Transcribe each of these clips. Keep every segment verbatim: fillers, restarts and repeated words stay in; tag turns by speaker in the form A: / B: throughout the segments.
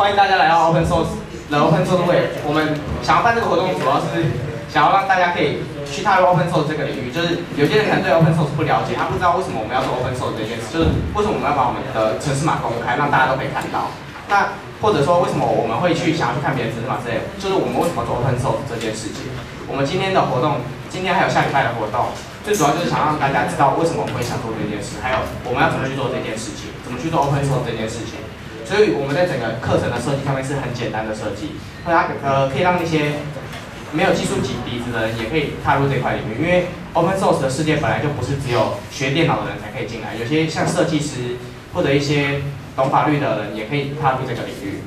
A: 欢迎大家来到 Open Source 的 Open Source Way。我们想要办这个活动，主要是想要让大家可以去踏入 Open Source 这个领域。就是有些人可能对 Open Source 不了解，他不知道为什么我们要做 Open Source 这件事，就是为什么我们要把我们的程式码公开，让大家都可以看到。那或者说为什么我们会去想要去看别人程式码之类的，就是我们为什么做 Open Source 这件事情。我们今天的活动，今天还有下礼拜的活动，最主要就是想让大家知道为什么我们会想做这件事，还有我们要怎么去做这件事情，怎么去做 Open Source 这件事情。所以我们在整个课程的设计上面是很简单的设计，它呃可以让那些没有技术底底子的人也可以踏入这块领域，因为 Open Source 的世界本来就不是只有学电脑的人才可以进来，有些像设计师或者一些懂法律的人也可以踏入这个领域。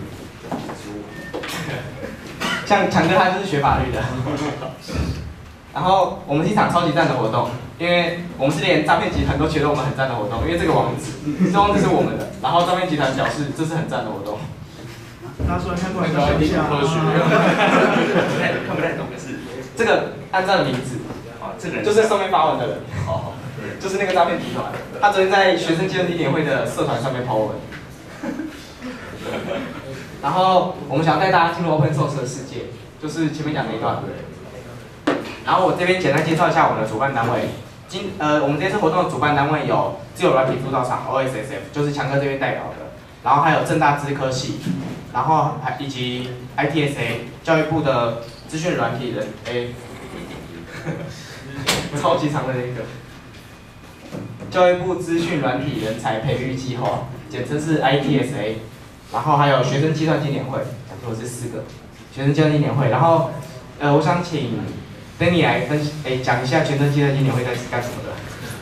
A: 像强哥他就是学法律的。然后我们是一场超级赞的活动，因为我们是连诈骗集团都觉得我们很赞的活动，因为这个网址，这网址是我们的，然后诈骗集团表示这是很赞的活动。
B: 拿出来看过来看一下。
C: 科学，看不太懂的是
A: 这个按照名字，
C: 哦，这个人
A: 就是上面发文的人，
C: 哦，
A: 就是那个诈骗集团，他昨天在学生纪念会的社团上面 po 文。然后我们想带大家进入 Open Source 的世界，就是前面讲那一段。然后我这边简单介绍一下我们的主办单位。今呃，我们这次活动的主办单位有自由软体铸造厂 O S S F， 就是强哥这边代表的。然后还有政大资科系，然后还以及 I T S A 教育部的资讯软体人 A， 超级长的那个。教育部资讯软体人才培育计划，简称是 I T S A。然后还有学生计算纪年会，讲错是四个学生计算纪年会。然后呃，我想请 Danny 来分诶讲一下学生计算纪年会在干什么的。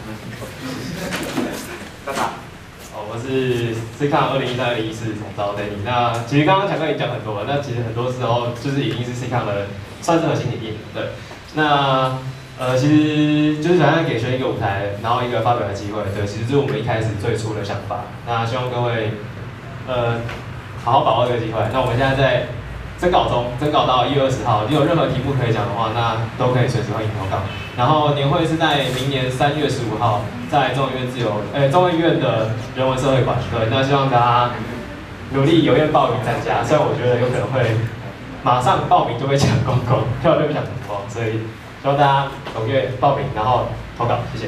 A: 爸爸。
D: 哦，我是 C 康二零一三、二零一四总招 Danny。那其实刚刚强哥已经讲很多了，那其实很多时候就是已经是 C 康的算是核心理念。对，那呃其实就是想要给学生一个舞台，然后一个发表的机会。对，其实这是我们一开始最初的想法。那希望各位呃好好把握这个机会。那我们现在在征稿中，征稿到一月二十号，你有任何题目可以讲的话，那都可以随时欢迎投稿。然后年会是在明年三月十五号，在中研院自由，诶、欸、中研院的人文社会馆。对，那希望大家努力有愿报名参加。虽然我觉得有可能会马上报名就被抢光光，票就被抢光光，所以希望大家踊跃报名，然后投稿，谢谢。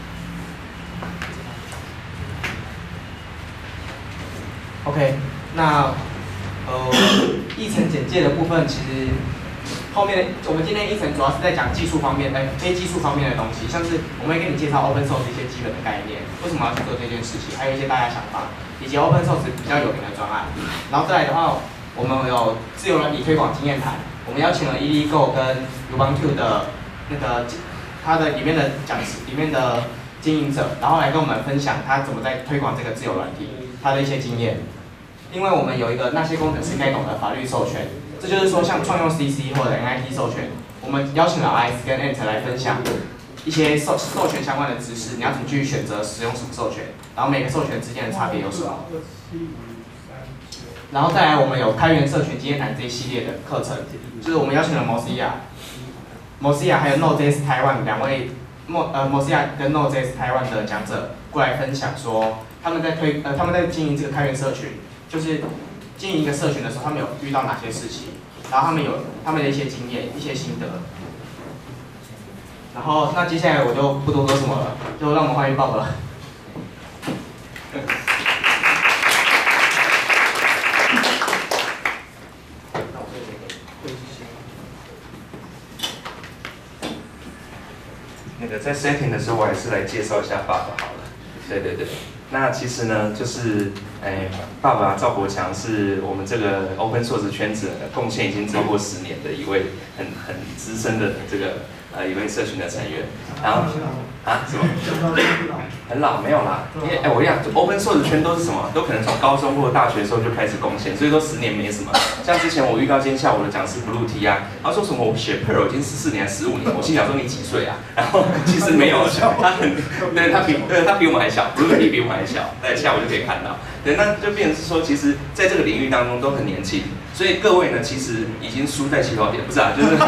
A: OK， 那呃议程简介的部分，其实后面我们今天议程主要是在讲技术方面，哎，非技术方面的东西，像是我们会跟你介绍 Open Source 一些基本的概念，为什么要去做这件事情，还有一些大家想法，以及 Open Source 比较有名的专案。然后再来的话，我们有自由软体推广经验谈，我们邀请了 EDGO 跟 Ubuntu 的那个它的里面的讲师里面的经营者，然后来跟我们分享他怎么在推广这个自由软体，他的一些经验。因为我们有一个那些工程师该懂的法律授权，这就是说像创用 C C 或者 N I T 授权，我们邀请了 I S 跟 Ant 来分享一些授授权相关的知识，你要怎么去选择使用什么授权，然后每个授权之间的差别有什么。然后再来，我们有开源社群经验谈这一系列的课程，就是我们邀请了 Mozilla、Mozilla 还有 Node.js 台湾两位 Mo 呃 Mozilla 跟 Node.js 台湾的讲者过来分享说，他们在推呃他们在经营这个开源社群。就是经营一个社群的时候，他们有遇到哪些事情，然后他们有他们的一些经验、一些心得。然后，那接下来我就不多说什么了，就让我们欢迎鲍勃。
C: 那个在 setting 的时候，我还是来介绍一下爸爸好了。对对对。那其实呢，就是，哎，爸爸赵国强是我们这个 Open Source 圈子贡献已经超过十年的一位很很资深的这个呃一位社群的成员。然后啊什么？很老没有啦，因为哎我跟你讲 ，Open Source 圈都是什么？都可能从高中或者大学的时候就开始贡献，所以说十年没什么。像之前我预告今天下午的讲师 Blue T 啊，他说什么我学 Perl 已经十四年、十五年，我心想说你几岁啊？然后其实没有，他很对他比对他比我们还小 ，Blue T 比我们还小，在下午就可以看到。 对，那就变成是说，其实在这个领域当中都很年轻，所以各位呢，其实已经输在起跑点，不是啊，就是对，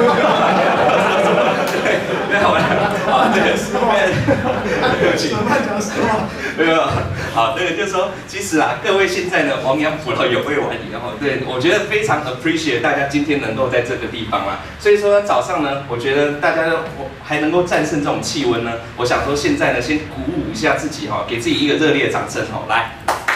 C: 没有，好，对，对不起，
B: 慢讲实话，
C: 没有，好，那个就是说，其实啊，各位现在呢，亡羊补牢有备晚矣，然后对我觉得非常 appreciate 大家今天能够在这个地方啦，所以说早上呢，我觉得大家都还能够战胜这种气温呢，我想说现在呢，先鼓舞一下自己哈，给自己一个热烈的掌声哈，来。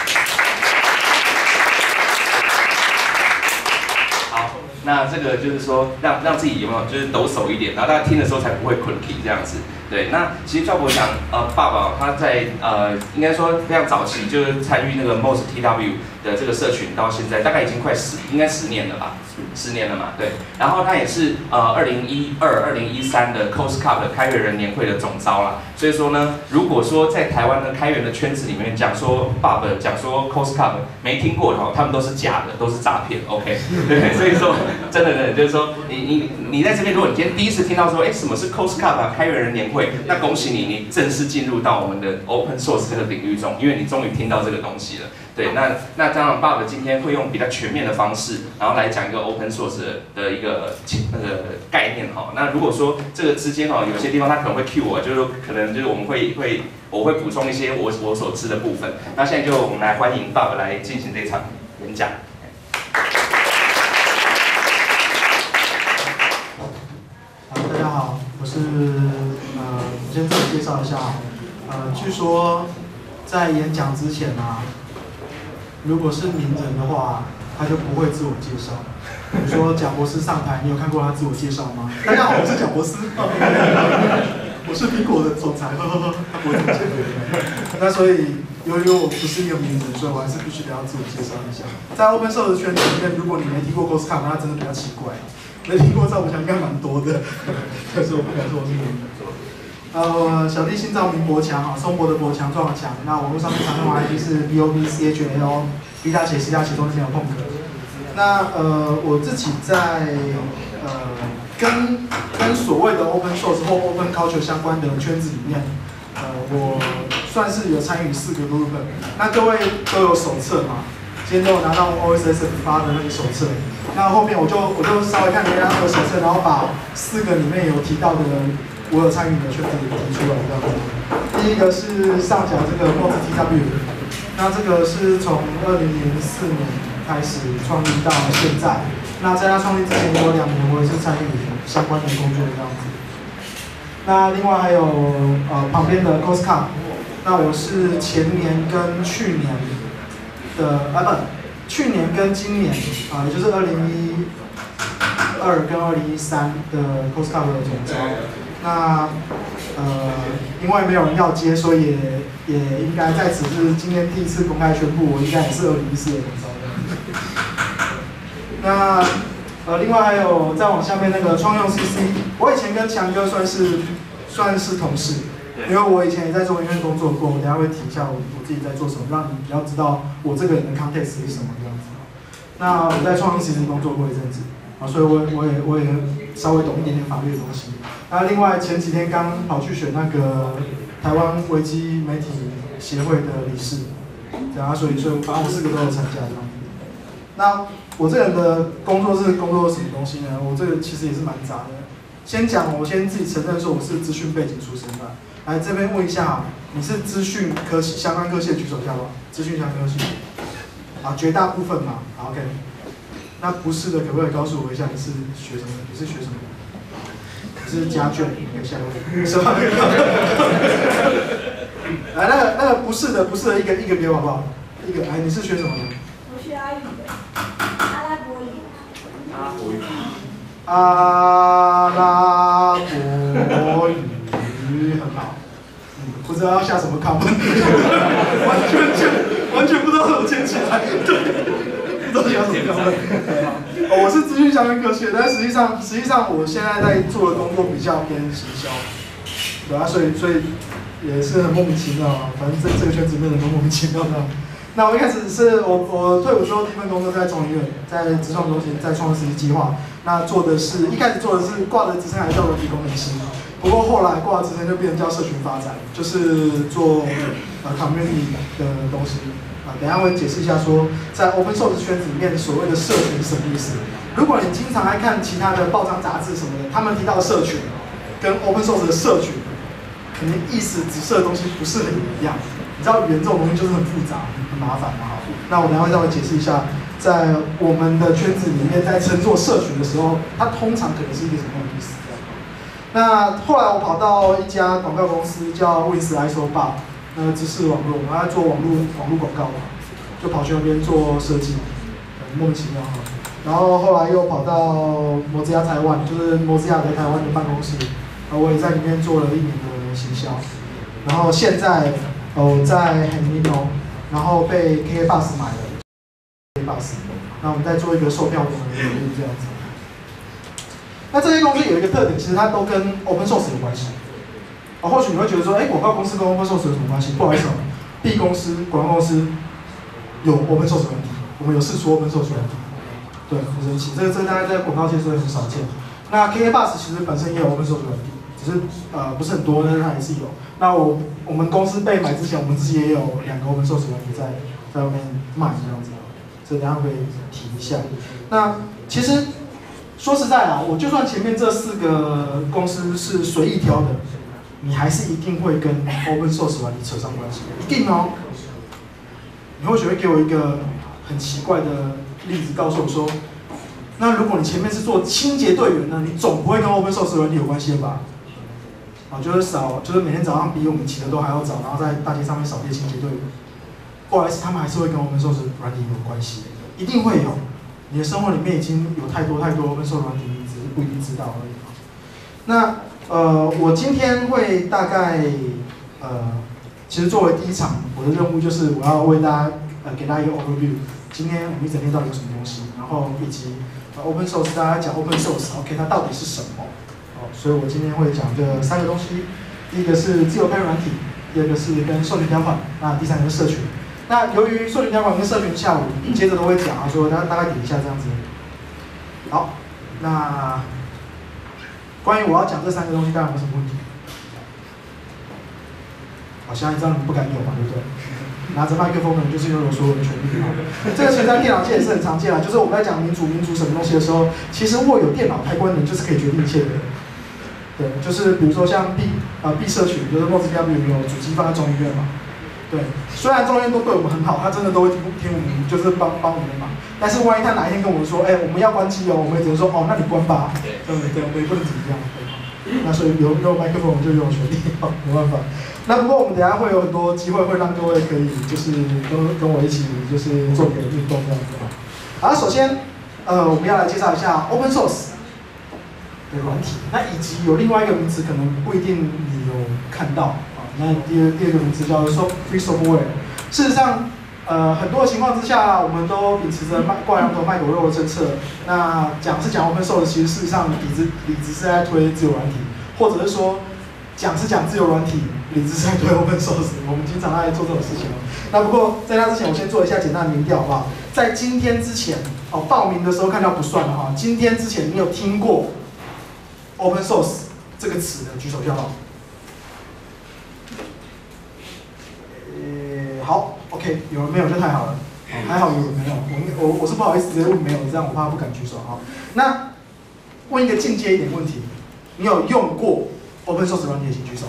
C: 那这个就是说让让自己有没有就是抖擞一点，然后大家听的时候才不会困体这样子。对，那其实赵国强呃爸爸他在呃应该说非常早期就是参与那个 M O S T W 的这个社群，到现在大概已经快十应该十年了吧，十年了嘛，对。然后他也是呃二零一二、二零一三的 Coast Cup 的开源人年会的总召啦。所以说呢，如果说在台湾的开源的圈子里面讲说爸爸讲说 Coast Cup 没听过的话，他们都是假的，都是诈骗。OK， 对，所以说真的真的就是说你你你在这边，如果你今天第一次听到说，哎，什么是 Coast Cup 啊，开源人年会。那恭喜你，你正式进入到我们的 Open Source 这个领域中，因为你终于听到这个东西了。对，那那当然，爸爸今天会用比较全面的方式，然后来讲一个 Open Source 的一个那个概念哈。那如果说这个之间哈，有些地方他可能会 cue 我，就是说可能就是我们会会我会补充一些我我所知的部分。那现在就我们来欢迎爸爸来进行这场演讲。
B: 好，大家好，我是呃，我先自我介绍一下，呃，据说在演讲之前啊，如果是名人的话，他就不会自我介绍。比如说贾博士上台，你有看过他自我介绍吗？大家好，我是贾博士，我是苹果的总裁，呵呵呵，他不会这么介绍。那所以由于我不是一个名人，所以我还是必须得要自我介绍一下。在 Open Source 圈子里面，如果你没听过 Coast Cup， 那真的比较奇怪。没听过赵国强应该蛮多的，但是我不敢说我是名人。呃，小弟姓赵，名博强啊，松柏的博，强壮的强。那网络上面常用 I D 是 B O B C H A O，B 大写 C 大写中间没有空格。那呃，我自己在呃跟跟所谓的 Open Source 或 Open Culture 相关的圈子里面，呃，我算是有参与四个 group。那各位都有手册嘛？今天都有拿到 O S S 发的那个手册。那后面我就我就稍微看了一下那个手册，然后把四个里面有提到的我有参与的圈子提出来这样子。第一个是上讲这个 M O S T W， 那这个是从二零零四年开始创立到现在。那在它创立之前有两年，我也是参与相关的工作这样子。那另外还有呃旁边的 Coast Cup， 那我是前年跟去年的啊不。去年跟今年啊，也就是二零一二跟二零一三的 Coast Cup 的总召，那呃，因为没有人要接，所以也也应该在此是今天第一次公开宣布，我应该也是二零一四的总召的。那呃，另外还有再往下面那个创用 C C， 我以前跟强哥算是算是同事。因为我以前也在中研院工作过，我等下会提一下我我自己在做什么，让你比较知道我这个人的 context 是什么这样子。那我在创意其实工作过一阵子，啊，所以我我也我也稍微懂一点点法律的东西。那另外前几天刚跑去选那个台湾维基媒体协会的理事，对啊，所以所以反正我四个都有参加这样子。那我这个人的工作是工作什么东西呢？我这个其实也是蛮杂的。先讲，我先自己承认说我是资讯背景出身的。来这边问一下，你是资讯科系相关科系的举手一下吧。资讯相关科系，啊，绝大部分嘛，好 ，OK。那不是的，可不可以告诉我一下你是学什么？你是学什么？你是家眷？可以下面什么？来，那个那个不是的，不是的，一个一个给我好不好？一个，哎，你是学什么的？
E: 我学阿语的，阿拉伯语。
C: 阿拉伯语。
B: 阿拉伯语。很好，嗯，不知道要下什么 comment， 完全全完全不知道怎么接起来，对，不知道下什么 comment。哦，我是资讯相关科学，但实际上实际上我现在在做的工作比较偏行销，对啊，所以所以也是很莫名其妙啊，反正这这个圈子里面人都莫名其妙的。那我一开始是我我退伍之后第一份工作在中研院，在职创中心，在创实习计划，那做的是一开始做的是挂的职称还叫软体工程师。不过后来挂职称就变成叫社群发展，就是做呃 community 的东西，啊啊，等一下会解释一下说，在 open source 圈子里面所谓的社群是什么意思。如果你经常来看其他的报章杂志什么的，他们提到的社群跟 open source 的社群，肯定意思指涉的东西不是很一样。你知道语言这种东西就是很复杂、很麻烦嘛。那我等一下会稍微解释一下，在我们的圈子里面，在称作社群的时候，它通常可能是一个什么样的意思？那后来我跑到一家广告公司叫 Wins I S O Bar， 那个知识网络，我们在做网络网络广告嘛，就跑去那边做设计，莫名其妙哈。然后后来又跑到摩兹亚台湾，就是摩兹亚在台湾的办公室，呃，我也在里面做了一年的行销。然后现在哦在 Hamino， 然后被 K K Bus 买了 ，K K Bus， 那我们在做一个售票的业务这样子。那这些公司有一个特点，其实它都跟 open source 有关系。啊，或许你会觉得说，哎，广告公司跟 open source 有什么关系？不好意思哦 ，B 公司广告公司有 open source 软体，我们有试出 open source 软体，对，很神奇。这个这个大概在广告界是很少见。那 K K Bus 其实本身也有 open source 软体，只是呃不是很多，但是它也是有。那我我们公司被买之前，我们自己也有两个 open source 软体在在外面卖这样子，所以等一下会提一下。那其实。说实在啊，我就算前面这四个公司是随意挑的，你还是一定会跟 open source 软体扯上关系，一定哦。你或许会给我一个很奇怪的例子，告诉我说，那如果你前面是做清洁队员呢，你总不会跟 open source 软体有关系了吧？啊，就是扫，就是每天早上比我们起的都还要早，然后在大街上面扫地清洁队员，不好意思，他们还是会跟 open source 软体有关系，一定会有。你的生活里面已经有太多太多 open source 软体，你只是不一定知道而已。那呃，我今天会大概呃，其实作为第一场，我的任务就是我要为大家呃给大家一个 overview， 今天我们一整天到底有什么东西，然后以及呃 open source 大家讲 open source，OK， 它到底是什么？哦，所以我今天会讲这三个东西，第一个是自由开源软体，第二个是跟授权条款，那第三个是社群。那由于授权条款跟社群下午接着都会讲啊，所以大家大概点一下这样子。好，那关于我要讲这三个东西，大家有没有什么问题？好，现在知道你们不敢有嘛，对不对？拿着麦克风的人就是拥有所有的权利啊。这个其实在电脑界也是很常见啊，就是我们在讲民主民主什么东西的时候，其实握有电脑开关的人就是可以决定一切的人。对，就是比如说像 B 呃 B 社群，就是 MozillaBlue 有主机放在众议院嘛。对，虽然众议院都对我们很好，他真的都会听听我们，就是帮帮我们的忙。但是万一他哪一天跟我们说，哎、欸，我们要关机哦，我们也只能说，哦，那你关吧。对不对？我们也不能怎么样。那所以有有麦克风，我们就有权利，没办法。那不过我们等一下会有很多机会，会让各位可以就是跟跟我一起就是做一个运动这样子。好，首先呃我们要来介绍一下 open source 的软体，那以及有另外一个名词可能不一定你有看到啊。那第二第二个名词叫做 free software。事实上，呃很多的情况之下，我们都秉持着卖挂羊头卖狗肉的政策。那讲是讲 open source， 其实事实上理直理直是在推自由软体，或者是说讲是讲自由软体。理智在推 open source， 我们经常爱做这种事情。那不过在那之前，我先做一下简单的民调，好不好？在今天之前，哦，报名的时候看到不算的话，今天之前你有听过 open source 这个词的，举手就好。呃，好 ，OK， 有人没有就太好了，还好有人没有。我我我是不好意思直接问没有，这样我怕不敢举手啊。那问一个进阶一点问题，你有用过 open source 软体，请举手。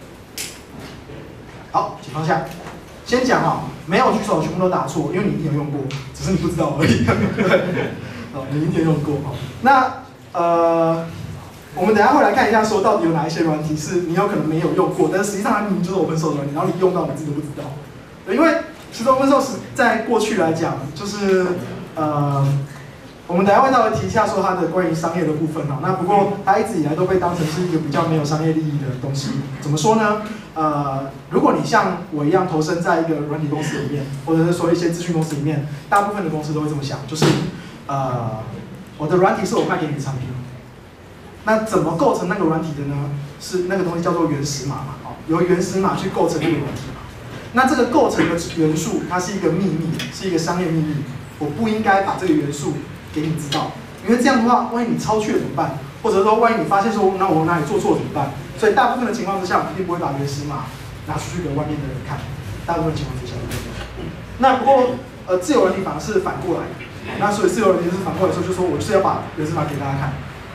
B: 好，请放下。先讲啊，没有举手全部都打错，因为你一定有用过，只是你不知道而已。哦，你一定有用过哈。那呃，我们等一下会来看一下，说到底有哪一些软体是你有可能没有用过，但是实际上它明明就是 open source 软体，然后你用到你自己都不知道。因为其实 open source 在过去来讲，就是呃。我们等一下会稍微提一下说它的关于商业的部分哈，那不过它一直以来都被当成是一个比较没有商业利益的东西。怎么说呢？呃，如果你像我一样投身在一个软体公司里面，或者是说一些资讯公司里面，大部分的公司都会这么想，就是呃，我的软体是我卖给你的产品，那怎么构成那个软体的呢？是那个东西叫做原始码嘛，哦，由原始码去构成那个软体嘛。那这个构成的元素，它是一个秘密，是一个商业秘密，我不应该把这个元素给你知道，因为这样的话，万一你超去了怎么办？或者说，万一你发现说，那我哪里做错了怎么办？所以大部分的情况之下，我们一定不会把原始码拿出去给外面的人看。大部分情况之下， 那不过呃自由软体反而是反过来，那所以自由软体是反过来说，就说我就是要把原始码给大家看。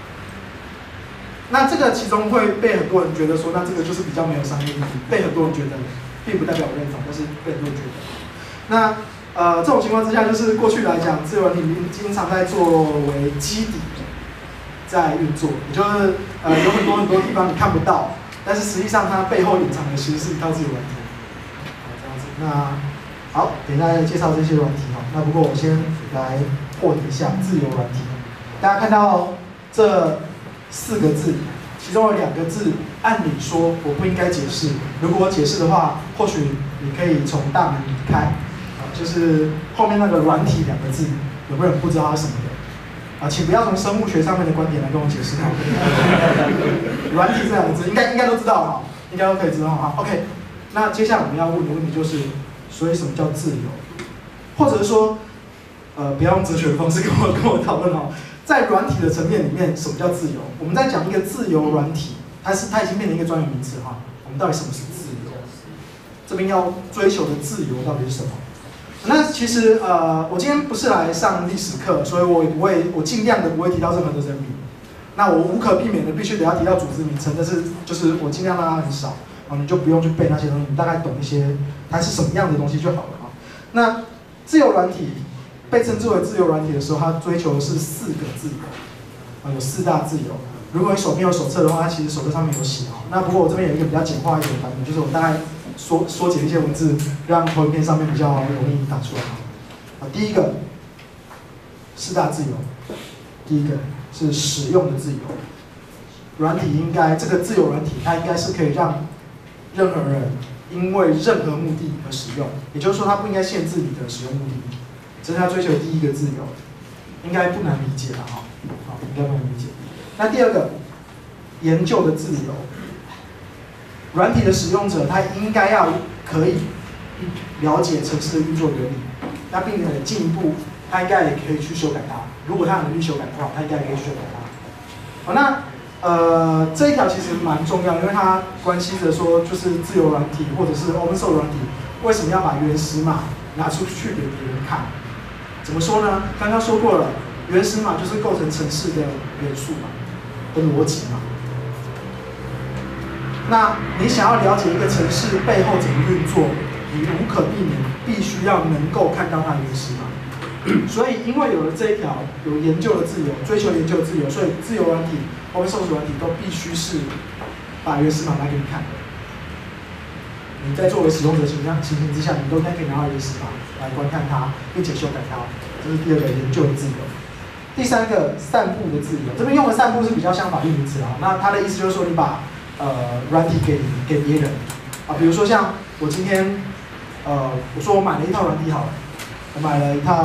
B: 那这个其中会被很多人觉得说，那这个就是比较没有商业意义，被很多人觉得，并不代表我认同，但是被很多人觉得。那呃这种情况之下，就是过去来讲，自由软体经常在作为基底在运作，也就是呃有很多很多地方你看不到，但是实际上它背后隐藏的其实是一套自由软体。好，这样子。那好，等一下再介绍这些软体哈。那不过我先来破题一下自由软体。大家看到这四个字，其中有两个字，按理说我不应该解释。如果我解释的话，或许你可以从大门离开。啊，就是后面那个软体两个字，有没有人不知道它是什么的？啊，请不要从生物学上面的观点来跟我解释它。软体这两个字，应该应该都知道哈，应该都可以知道哈。OK， 那接下来我们要问的问题就是，所以什么叫自由？或者是说，呃，不要用哲学的方式跟我跟我讨论哈。在软体的层面里面，什么叫自由？我们在讲一个自由软体，它是它已经变成一个专有名词哈。我们到底什么是自由？这边要追求的自由到底是什么？那其实呃，我今天不是来上历史课，所以我也不会，我尽量的不会提到任何的人名。那我无可避免的必须得要提到组织名称，但是就是我尽量让它很少，啊，你就不用去背那些东西，你大概懂一些它是什么样的东西就好了啊。那自由软体被称之为自由软体的时候，它追求的是四个自由，啊，有四大自由。如果你手边有手册的话，它其实手册上面有写啊。那不过我这边有一个比较简化一点的版本，就是我大概缩缩减一些文字，让投影片上面比较容易打出来啊。第一个四大自由，第一个是使用的自由。软体应该这个自由软体，它应该是可以让任何人因为任何目的而使用，也就是说，它不应该限制你的使用目的。这是他追求的第一个自由，应该不难理解了哈。好，应该不难理解。那第二个，研究的自由。软体的使用者他应该要可以了解程式的运作原理，那并且进一步，他应该也可以去修改它。如果他有能力修改的话，他应该也可以去修改它。好，那呃这一条其实蛮重要，因为它关系着说，就是自由软体或者是 open source 软体为什么要把原始码拿出去给别人看？怎么说呢？刚刚说过了，原始码就是构成程式的元素嘛，的逻辑嘛。那你想要了解一个程式背后怎么运作，你无可避免必须要能够看到它的原始码。所以，因为有了这一条有研究的自由，追求研究的自由，所以自由软体、open source软体都必须是把原始码拿给你看的。你在作为使用者情况情形之下，你都应该可以拿到原始码来观看它，并且修改它。这是第二个研究的自由。第三个散布的自由，这边用的散布是比较像法律名词啊。那它的意思就是说，你把呃软体给给别人啊，比如说像我今天呃我说我买了一套软体好了，我买了一套，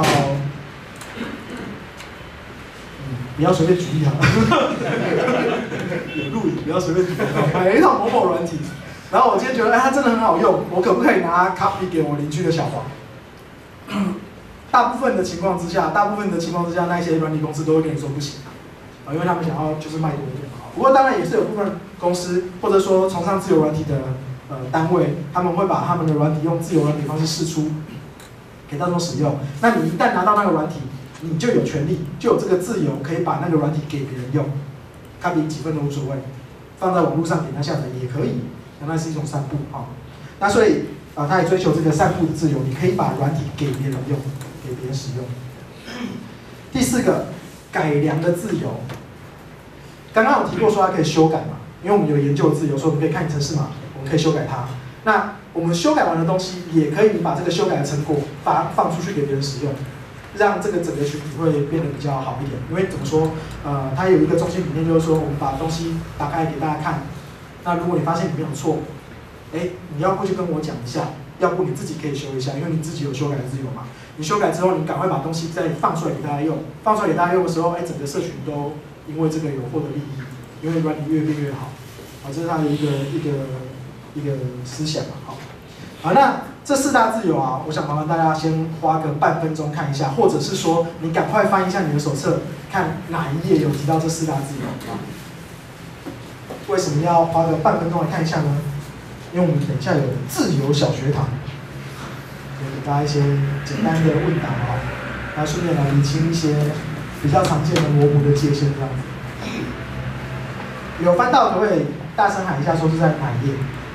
B: 嗯，不要随便举例好了，有录影不要随便举例，买了一套某某软体。然后我今天觉得，哎，它真的很好用，我可不可以拿 copy 给我邻居的小黄？大部分的情况之下，大部分的情况之下，那些软体公司都会跟你说不行啊，因为他们想要就是卖多一点嘛。不过当然也是有部分公司或者说崇尚自由软体的呃单位，他们会把他们的软体用自由软体方式释出给大众使用。那你一旦拿到那个软体，你就有权利，就有这个自由，可以把那个软体给别人用，copy几份都无所谓，放在网络上给他下载也可以。那是一种散布啊，那所以啊，他也追求这个散布的自由，你可以把软体给别人用，给别人使用。第四个，改良的自由。刚刚有提过说它可以修改嘛，因为我们有研究的自由，所以我们可以看程式嘛，我们可以修改它。那我们修改完的东西，也可以你把这个修改的成果发放出去给别人使用，让这个整个群体会变得比较好一点。因为怎么说，呃，它有一个中心理念，就是说我们把东西打开给大家看。那如果你发现里面有错，哎，你要过去跟我讲一下，要不你自己可以修一下，因为你自己有修改的自由嘛。你修改之后，你赶快把东西再放出来给大家用，放出来给大家用的时候，哎，整个社群都因为这个有获得利益，因为软体越变越好，好，这是它的一个一个一个思想嘛，好，好，那这四大自由啊，我想麻烦大家先花个半分钟看一下，或者是说你赶快翻一下你的手册，看哪一页有提到这四大自由啊。为什么要花个半分钟来看一下呢？因为我们等一下有自由小学堂，有个大家一些简单的问答啊，然后顺便来理清一些比较常见的模糊的界限这样子。有翻到可不可以大声喊一下，说是在哪一页？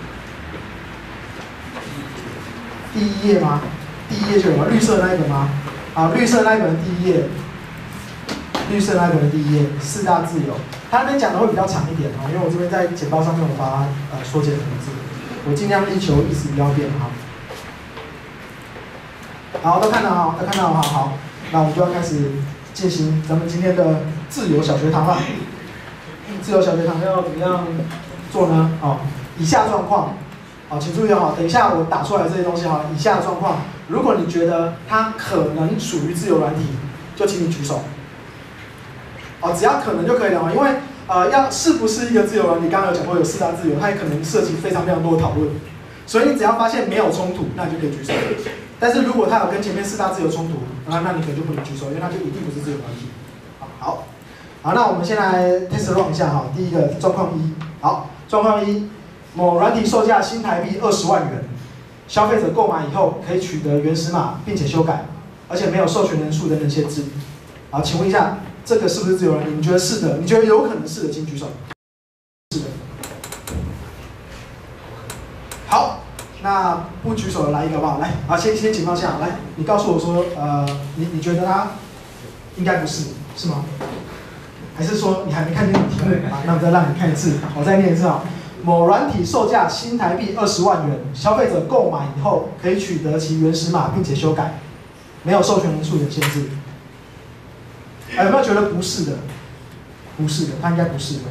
B: 第一页吗？第一页就有了，绿色那一本吗？好，绿色那一本的第一页，绿色那一本的第一页，四大自由。他那边讲的会比较长一点哦，因为我这边在简报上面我把它呃缩减成字，我尽量力求意思不要变哈。好，都看到哈，都看到哈，好，那我们就要开始进行咱们今天的自由小学堂了。自由小学堂要怎么样做呢？哦，以下状况。好，请注意哈，等一下我打出来这些东西哈，以下的状况，如果你觉得它可能属于自由软体，就请你举手。哦，只要可能就可以了，因为呃，要是不是一个自由软体，刚刚有讲过有四大自由，它也可能涉及非常非常多的讨论，所以你只要发现没有冲突，那你就可以举手。但是如果它有跟前面四大自由冲突，那那你可能就不能举手，因为它就一定不是自由软体。好，好，好，那我们先来 test run 一下哈，第一个状况一，好，状况一。某软体售价新台币二十万元，消费者购买以后可以取得原始码，并且修改，而且没有授权人数等等限制。好，请问一下，这个是不是自由软体？你觉得是的？你觉得有可能是的，请举手。是的。好，那不举手的来一个好不好？来，好，先先请放下，来，你告诉我说，呃，你你觉得它应该不是，是吗？还是说你还没看清楚题目？好，那我再让你看一次，我再念一次啊。某软体售价新台币二十万元，消费者购买以后可以取得其原始码，并且修改，没有授权人数的限制。哎，有没有觉得不是的？不是的，它应该不是的。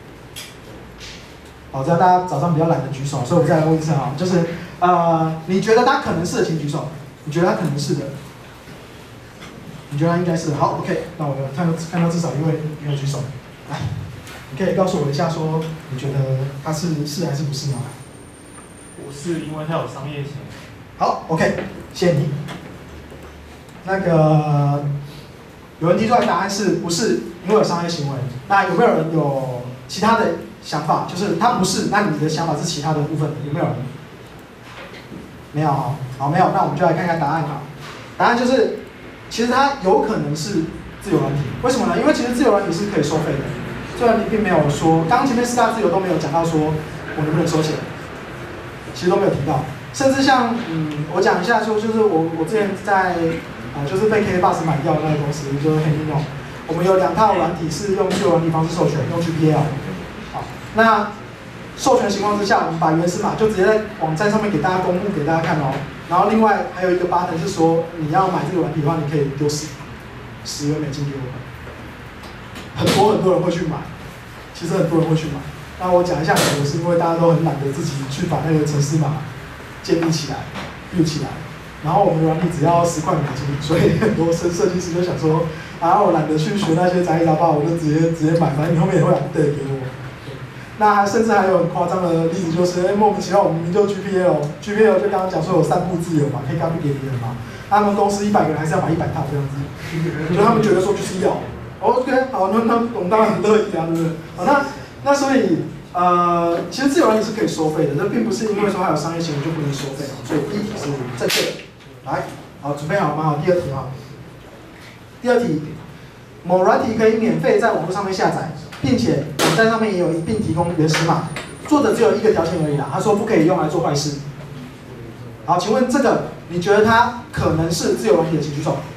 B: 好，这样大家早上比较懒得举手，所以我再来问一次啊，就是呃，你觉得它可能是的，请举手。你觉得它可能是的？你觉得它应该是的？好 ，OK， 那我看到看到至少一位没有举手，来。你可以告诉我一下，说你觉得它是是还是不是吗？
F: 不是，因为它有商业行为。
B: 好 ，OK， 谢谢你。那个有人提出来的答案是不是因为有商业行为？那有没有人有其他的想法？就是它不是，那你的想法是其他的部分，有没有人？没有哈，好，没有，那我们就来看看答案哈。答案就是，其实它有可能是自由软体，为什么呢？因为其实自由软体是可以收费的。自由软体并没有说，刚刚前面四大自由都没有讲到说我能不能收钱，其实都没有提到。甚至像嗯，我讲一下说，就是我我之前在啊、呃，就是被 K K Bus 买掉的那个公司，就是 Henino， 我们有两套软体是用自由软体方式授权，用 G P L。好，那授权情况之下，我们把原始码就直接在网站上面给大家公布给大家看哦。然后另外还有一个 button 是说，你要买这个软体的话，你可以丢十十元美金给我们。很多很多人会去买，其实很多人会去买。那我讲一下理由，是因为大家都很懒得自己去把那个程式码建立起来、build起来。然后我们软体只要十块美金，所以很多设设计师就想说，啊，我懒得去学那些杂七杂八，我就直接直接买，反正你后面也会对给我。那甚至还有很夸张的例子，就是哎莫名其妙，我们明明就 G P L，G P L 就刚刚讲说有三步自由嘛，可以 copy 给别人嘛。他们公司一百个人还是要买一百套这样子，所以他们觉得说就是要。OK， 好，那那我们当然很乐意啊，对不对？好，那那所以呃，其实自由软体是可以收费的，这并不是因为说它有商业行为就不能收费啊。所以第一题是正确的。来，好，准备好了吗？好，第二题哈。第二题，某软体可以免费在网络上面下载，并且网站上面也有一并提供原始码。作者只有一个条件而已啦，他说不可以用来做坏事。好，请问这个你觉得它可能是自由软体的，请举手。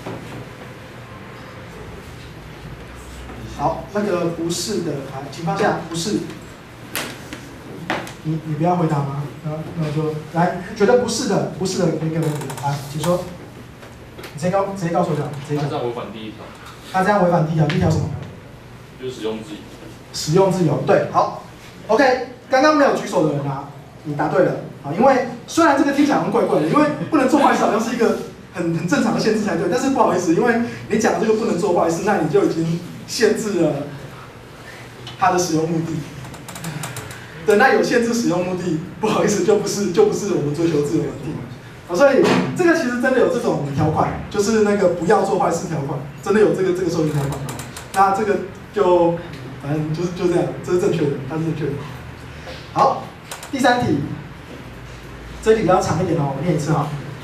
B: 好，那个不是的，来，请放下，不是。你你不要回答吗？那那就来，觉得不是的，不是的，可以给我来，请说。你直接告直接告诉我讲，直接讲。
F: 他这样违反第一条。
B: 他这样违反第一条，第一条什么？
F: 就是使用自由。
B: 使用自由，对，好 ，OK， 刚刚没有举手的人啊，你答对了，好，因为虽然这个听起来好像怪怪的，因为不能做坏事好像是一个很很正常的限制才对，但是不好意思，因为你讲这个不能做坏事，那你就已经限制了它的使用目的。对，那有限制使用目的，不好意思，就不是就不是我们追求自由软体。好，所以这个其实真的有这种条款，就是那个不要做坏事条款，真的有这个这个授权条款。那这个就反正就是就这样，这是正确的，它是正确的。好，第三题，这题比较长一点哦，我念一次哈。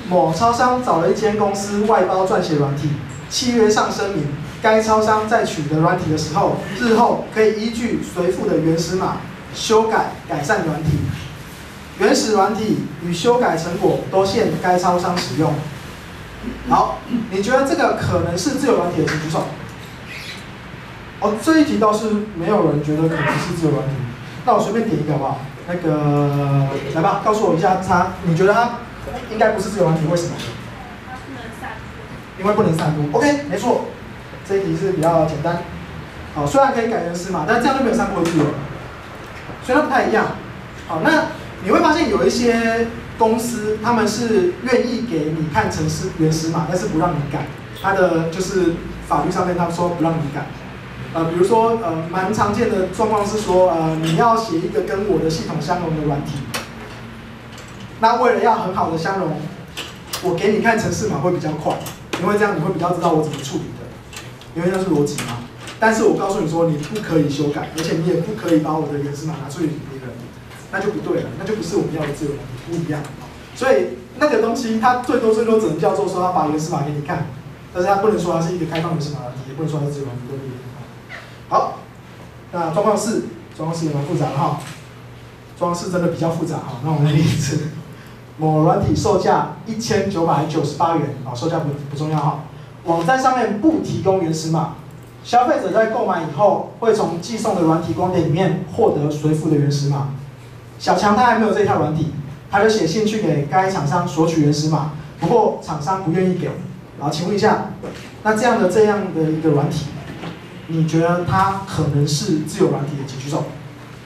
B: 某超商找了一间公司外包撰写软体，契约上声明，该超商在取得软体的时候，日后可以依据随附的原始码修改改善软体。原始软体与修改成果都限该超商使用。好，你觉得这个可能是自由软体的，请举手。哦，这一题倒是没有人觉得可能是自由软体，那我随便点一个好不好？那个，来吧，告诉我一下，它你觉得它应该不是自由软体，为什么？
E: 它不能散布。
B: 因为不能散布。OK， 没错，这一题是比较简单。好，虽然可以改原始码，但这样就没有散布的自由了，所以它不太一样。好，那你会发现有一些公司，他们是愿意给你看程式原始码，但是不让你改。它的就是法律上面他说不让你改。呃，比如说，呃，蛮常见的状况是说，呃，你要写一个跟我的系统相容的软体，那为了要很好的相容，我给你看程式码会比较快，因为这样你会比较知道我怎么处理的，因为那是逻辑嘛。但是我告诉你说，你不可以修改，而且你也不可以把我的原始码拿出去给别人，那就不对了，那就不是我们要的自由软体，不一样。所以那个东西，它最多最多只能叫做说，它把原始码给你看，但是它不能说它是一个开放原始码软体，也不能说它是自由软体，对不对？好，那状况四，状况四也蛮复杂的哈。状况四真的比较复杂哈。那我们的例子，某软体售价一千九百九十八元，啊，售价不不重要哈。网站上面不提供原始码，消费者在购买以后会从寄送的软体光碟里面获得随附的原始码。小强他还没有这一套软体，他就写信去给该厂商索取原始码，不过厂商不愿意给。然后请问一下，那这样的这样的一个软体，你觉得它可能是自由软体的，请举手。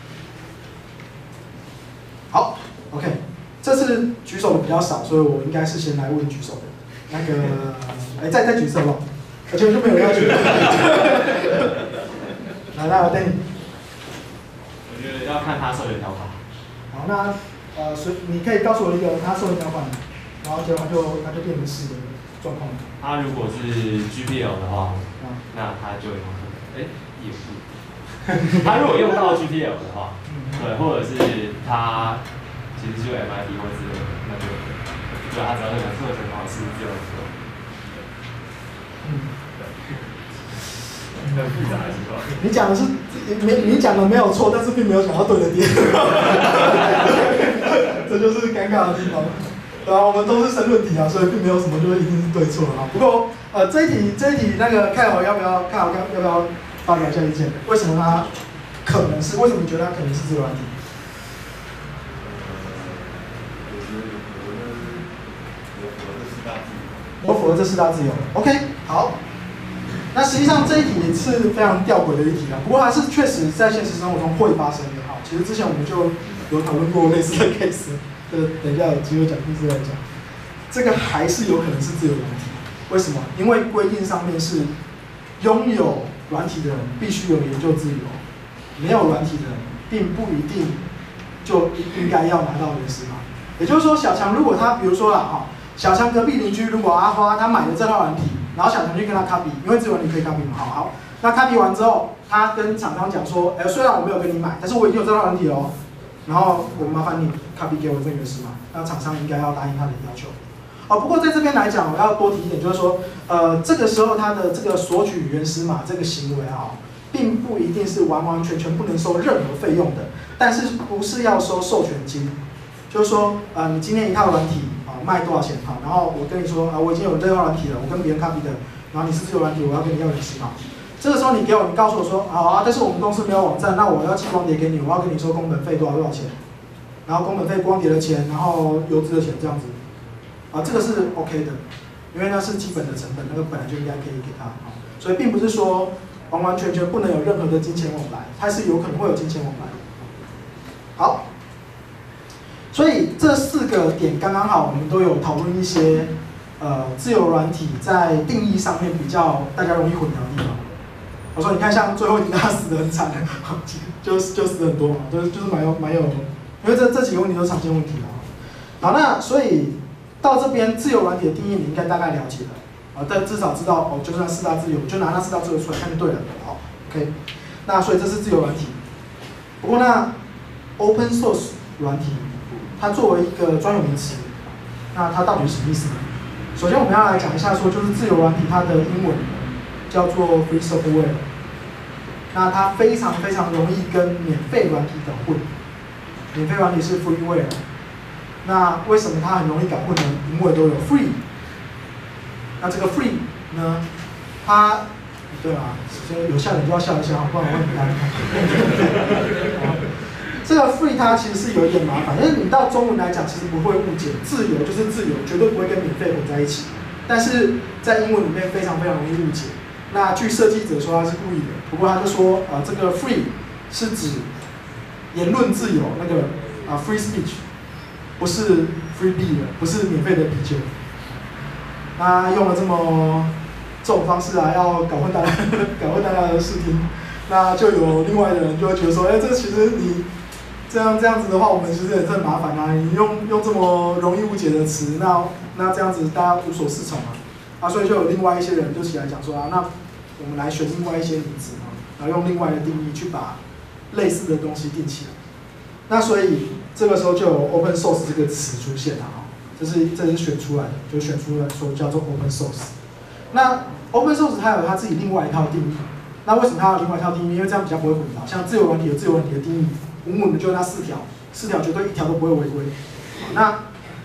B: 好 ，OK， 这次举手的比较少，所以我应该是先来问举手的。那个，哎，再再举手吧，而且我就没有要举。来，来，我等你。
D: 我觉得要看他授权条款。
B: 好，那呃，随你可以告诉我一个他授权条款，然后结果他就他就变成是的状况。
D: 他如果是 G P L 的话，
B: 嗯、
D: 那他就有可能，哎，也不。他如果用到 G P L 的话，对，或者是他其实就 M I T 或是那个，对，他只要这个授权的话是自由的。
B: 嗯。
F: 很复杂的情况。
B: 你讲的是你你讲的没有错，但是并没有讲到对的点。这就是尴尬的地方。对啊，我们都是申论题啊，所以并没有什么就是一定是对错啊。不过呃，这一题这一题那个看好要不要看好要要不要发表一下意见？为什么它可能是？为什么你觉得它可能是自由软体？我符合这四大自由。OK， 好。那实际上这一题是非常吊诡的一题啊，不过它是确实在现实生活中会发生的。好，其实之前我们就有讨论过类似的 case。呃，等一下有机会讲故事来讲，这个还是有可能是自由软体。为什么？因为规定上面是拥有软体的人必须有研究自由，没有软体的人并不一定就应该要拿到原始码。也就是说，小强如果他比如说啦，哈，小强隔壁邻居如果阿花他买了这套软体，然后小强去跟他 copy， 因为自由软体可以 copy 嘛，好好，那 copy 完之后，他跟厂商讲说，哎，虽然我没有跟你买，但是我已经有这套软体哦。然后我麻烦你 copy 给我这个原始码，那厂商应该要答应他的要求。哦，不过在这边来讲，我要多提一点，就是说，呃，这个时候他的这个索取原始码这个行为啊，并不一定是完完全全不能收任何费用的，但是不是要收授权金？就是说，呃，你今天一套软体啊卖多少钱哈，然后我跟你说啊，我已经有这套软体了，我跟别人 copy 的，然后你是自由软体，我要跟你要原始码。这个时候你给我，你告诉我说，好啊，但是我们公司没有网站，那我要寄光碟给你，我要跟你说工本费多少多少钱，然后工本费光碟的钱，然后邮资的钱这样子，啊，这个是 OK 的，因为那是基本的成本，那个本来就应该可以给他，啊，所以并不是说完完全全不能有任何的金钱往来，它是有可能会有金钱往来。好，所以这四个点刚刚好，我们都有讨论一些呃自由软体在定义上面比较大家容易混淆的地方。我说，你看，像最后一题他死得很惨，就就死很多嘛，就是就是蛮有蛮有，因为这这几个问题都是常见问题啊。好，那所以到这边自由软体的定义你应该大概了解了，啊，但至少知道哦，就是那四大自由，就拿那四大自由出来看就对了。好 ，OK， 那所以这是自由软体。不过那 open source 软体，它作为一个专有名词， 那它到底是什么意思呢？首先我们要来讲一下说，就是自由软体它的英文叫做 free software， 那它非常非常容易跟免费软体搞混。免费软体是 freeware， 那为什么它很容易搞混呢？因为都有 free。那这个 free 呢，它对啊，有笑的就要笑一下，不然我会很尴尬。这个 free 它其实是有一点麻烦，因为你到中文来讲，其实不会误解，自由就是自由，绝对不会跟免费混在一起。但是在英文里面非常非常容易误解。那据设计者说他是故意的，不过他就说，呃，这个 free 是指言论自由，那个啊、呃、free speech， 不是 free beer， 不是免费的啤酒。那用了这么这种方式啊，要搞混大家，搞混大家的视听，那就有另外的人就会觉得说，哎，这其实你这样这样子的话，我们其实也是很麻烦啊。你用用这么容易误解的词，那那这样子大家无所适从啊。啊，所以就有另外一些人就起来讲说啊，那我们来选另外一些名字啊，然后用另外的定义去把类似的东西定起来。那所以这个时候就有 open source 这个词出现了啊，这是这是选出来的，就选出来说叫做 open source。那 open source 它有它自己另外一套定义。那为什么它有另外一套定义？因为这样比较不会混淆。像自由软体有自由软体的定义，稳稳的就那四条，四条绝对一条都不会违规。那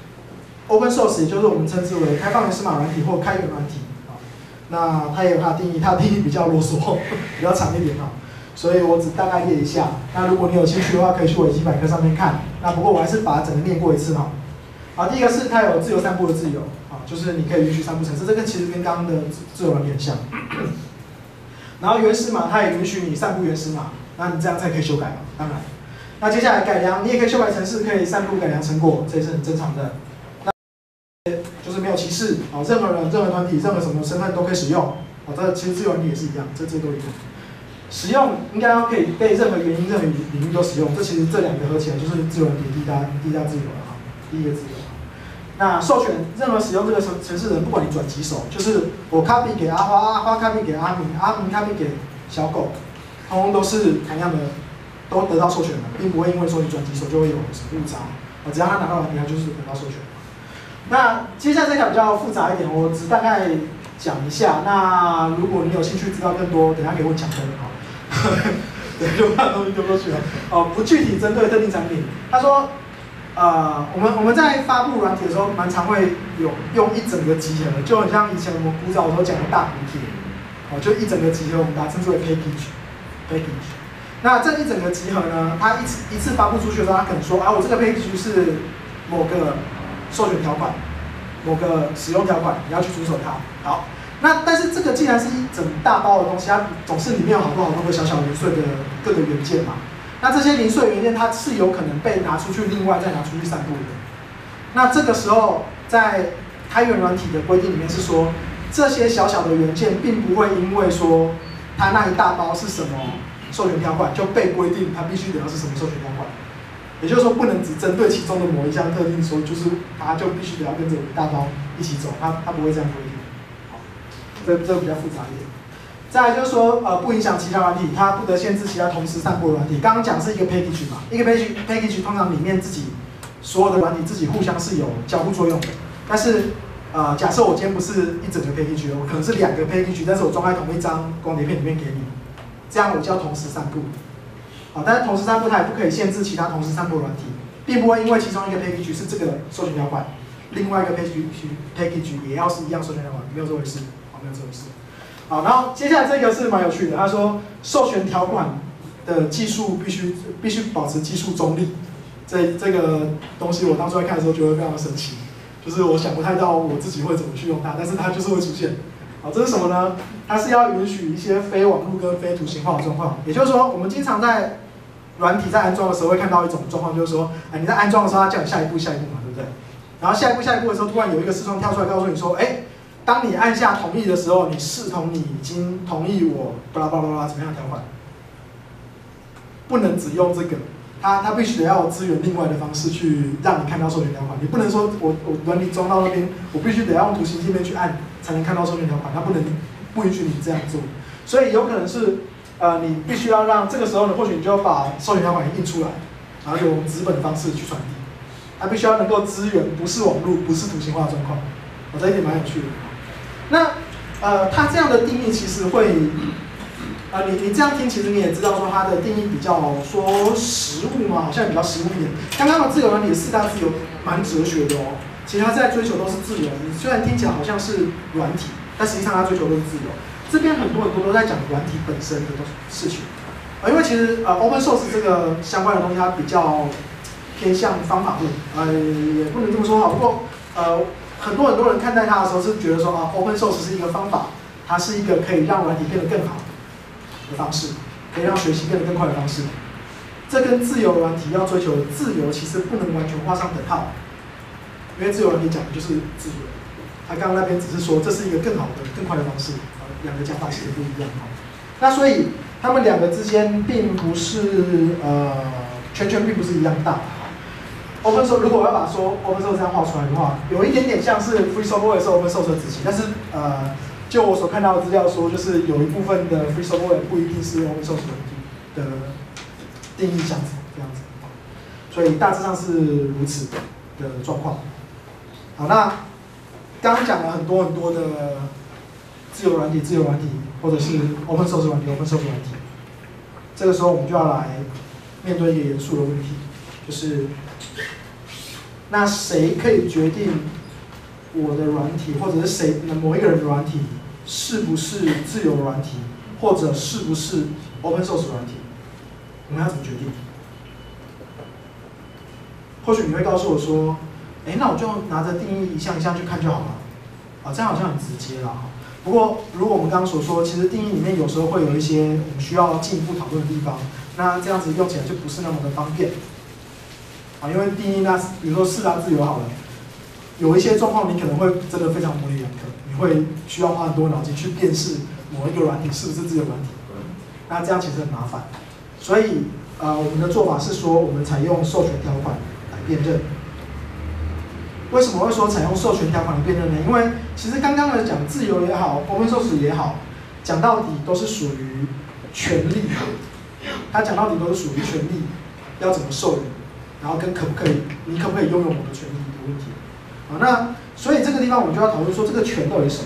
B: open source 也就是我们称之为开放源式码软体或开源软体啊，那它也有它的定义，它的定义比较啰嗦，比较长一点啊，所以我只大概列一下。那如果你有兴趣的话，可以去维基百科上面看。那不过我还是把它整个念过一次哈。啊，第一个是它有自由散布的自由啊，就是你可以允许散布程式，这个其实跟刚刚的自由软体很像。然后原始码它也允许你散布原始码，那你这样才可以修改嘛，当然。那接下来改良，你也可以修改程式，可以散布改良成果，这也是很正常的。就是没有歧视啊，任何人、任何团体、任何什么身份都可以使用啊。这其实自由软体也是一样，这这都一样。使用应该要可以被任何原因、任何领域都使用。这其实这两个合起来就是自由软体第一大第一大自由了哈，第一个自由。那授权任何使用这个程程式人，不管你转几手，就是我 copy 给阿花，阿花 copy 给阿明，阿明 copy 给小狗，通通都是同样的，都得到授权的，并不会因为说你转几手就会有什么误差啊。只要他拿到软体，他就是得到授权。那接下来这条比较复杂一点，我只大概讲一下。那如果你有兴趣知道更多，等一下给我抢分啊。对，就把东西丢过去了。哦，不具体针对特定产品。他说，呃，我们我们在发布软体的时候，蛮常会有用一整个集合，就很像以前我们古早的时候讲的大补贴，哦，就一整个集合，我们把它称之为 package。package。那这一整个集合呢，它一次一次发布出去的时候，它可能说啊，我这个 package 是某个授权条款，某个使用条款，你要去遵守它。好，那但是这个既然是一整大包的东西，它总是里面有好多好多个小小零碎的各个元件嘛。那这些零碎元件它是有可能被拿出去，另外再拿出去散布的。那这个时候在开源软体的规定里面是说，这些小小的元件并不会因为说它那一大包是什么授权条款就被规定它必须得要是什么授权条款。也就是说，不能只针对其中的某一项特定说，就是它就必须得要跟着一大包一起走，它它不会这样规定。好，这这比较复杂一点。再来就是说，呃，不影响其他软体，它不得限制其他同时散布的软体。刚刚讲是一个 package 嘛，一个 package package 通常里面自己所有的软体自己互相是有交互作用的。但是，呃，假设我今天不是一整个 package， 我可能是两个 package， 但是我装在同一张光碟片里面给你，这样我叫同时散布。啊，但是同时散布它也不可以限制其他同时散布软体，并不会因为其中一个 package 是这个授权条款，另外一个 package package 也要是一样授权条款，没有这回事，啊，没有这回事。好，然后接下来这个是蛮有趣的，他说授权条款的技术必须必须保持技术中立，这这个东西我当初在看的时候觉得非常的神奇，就是我想不太到我自己会怎么去用它，但是它就是会出现。好，这是什么呢？它是要允许一些非网络跟非图形化的状况，也就是说，我们经常在软体在安装的时候会看到一种状况，就是说，哎，你在安装的时候，它叫你下一步、下一步嘛，对不对？然后下一步、下一步的时候，突然有一个视窗跳出来告诉你说，哎，当你按下同意的时候，你视同你已经同意我巴拉巴拉巴拉怎么样的条款，不能只用这个，它它必须得要支援另外的方式去让你看到授权条款。你不能说我我软体装到那边，我必须得要用图形界面去按才能看到授权条款，它不能不允许你这样做，所以有可能是。呃，你必须要让这个时候呢，或许你就要把授权条款印出来，然后用纸本的方式去传递。 它必须要能够支援不是网络、不是图形化的状况。我、哦、这一点蛮有趣的。那呃，它这样的定义其实会，呃，你你这样听，其实你也知道说它的定义比较说实务嘛，好像比较实务一点。刚刚的自由软体四大自由蛮哲学的哦，其实它在追求都是自由。你虽然听起来好像是软体，但实际上它追求都是自由。这边很多很多都在讲软体本身的事情，呃，因为其实呃 open source 这个相关的东西它比较偏向方法论，呃，也不能这么说哈。不过呃，很多很多人看待它的时候是觉得说啊 ，open source 是一个方法，它是一个可以让软体变得更好的方式，可以让学习变得更快的方式。这跟自由软体要追求的自由其实不能完全画上等号，因为自由软体讲的就是自由。他刚刚那边只是说这是一个更好的、更快的方式，呃，两个讲法其实不一样哈。那所以他们两个之间并不是呃圈圈并不是一样大。Open source 如果我要把说 Open source 这样画出来的话，有一点点像是 Free Software 是 Open source 的子集，但是呃就我所看到的资料说，就是有一部分的 Free Software 不一定是 Open source 的定义这样子这样子，所以大致上是如此的状况。好，那刚刚讲了很多很多的自由软体、自由软体，或者是 open source 软体、open source 软体。这个时候我们就要来面对一个严肃的问题，就是那谁可以决定我的软体，或者是谁某一个人的软体是不是自由软体，或者是不是 open source 软体？我们要怎么决定？或许你会告诉我说，哎，那我就拿着定义一项一项去看就好了，啊，这样好像很直接啦。不过，如果我们刚刚所说，其实定义里面有时候会有一些我们需要进一步讨论的地方，那这样子用起来就不是那么的方便。啊，因为定义那，比如说四大自由好了，有一些状况你可能会真的非常模棱两可，你会需要花很多脑筋去辨识某一个软体是不是自由软体，那这样其实很麻烦。所以，呃，我们的做法是说，我们采用授权条款来辨认。为什么会说采用授权条款来辨认呢？因为其实刚刚的讲自由也好 ，open source 也好，讲到底都是属于权利，它讲到底都是属于权利，要怎么授予，然后跟可不可以，你可不可以拥有某个权利的问题。好，那所以这个地方我们就要讨论说，这个权到底是什么？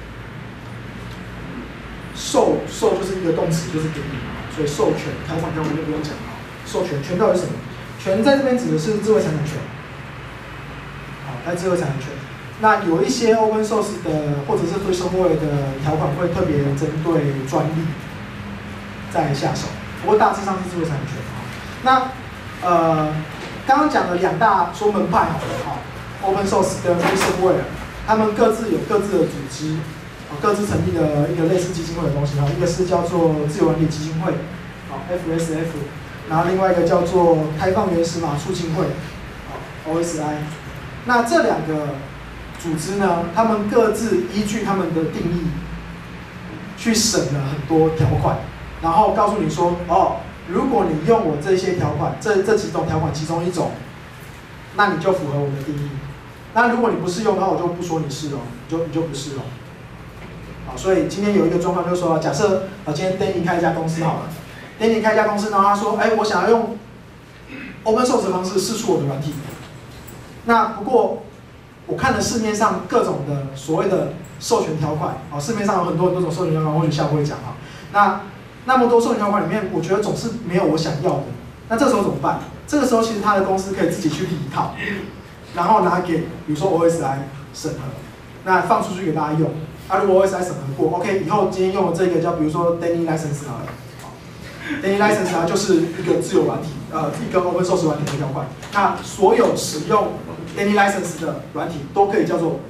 B: 授授就是一个动词，就是给予嘛，所以授权条款条款就不用讲了。授权权到底是什么？权在这边指的是智慧财产权。在智慧财产权，那有一些 open source 的或者是 free software 的条款会特别针对专利再下手，不过大致上是智慧财产权。那呃，刚刚讲的两大说门派好了哈 ，open source 跟 free software， 他们各自有各自的组织，各自成立的一个类似基金会的东西哈，一个是叫做自由软体基金会，啊 F S F， 然后另外一个叫做开放原始码促进会，啊 O S I。那这两个组织呢，他们各自依据他们的定义，去审了很多条款，然后告诉你说，哦，如果你用我这些条款，这这几种条款其中一种，那你就符合我的定义。那如果你不适用的话，我就不说你是哦，你就你就不是哦。好，所以今天有一个状况就是说，假设啊，今天 Danny 开一家公司好了 ，Danny 开一家公司，然后他说，哎，我想要用 open source 的方式释出我的软体。那不过，我看了市面上各种的所谓的授权条款，啊，市面上有很多很多种授权条款，或许下回会讲啊。那那么多授权条款里面，我觉得总是没有我想要的。那这时候怎么办？这个时候其实他的公司可以自己去立一套，然后拿给比如说 O S I 审核，那放出去给大家用。啊，如果 O S I 审核过 ，OK， 以后今天用的这个叫比如说 Danny License 好了。Danny License 它就是一个自由软体，呃，一个 open source 软体的条款。那所有使用 Danny License 的软体都可以叫做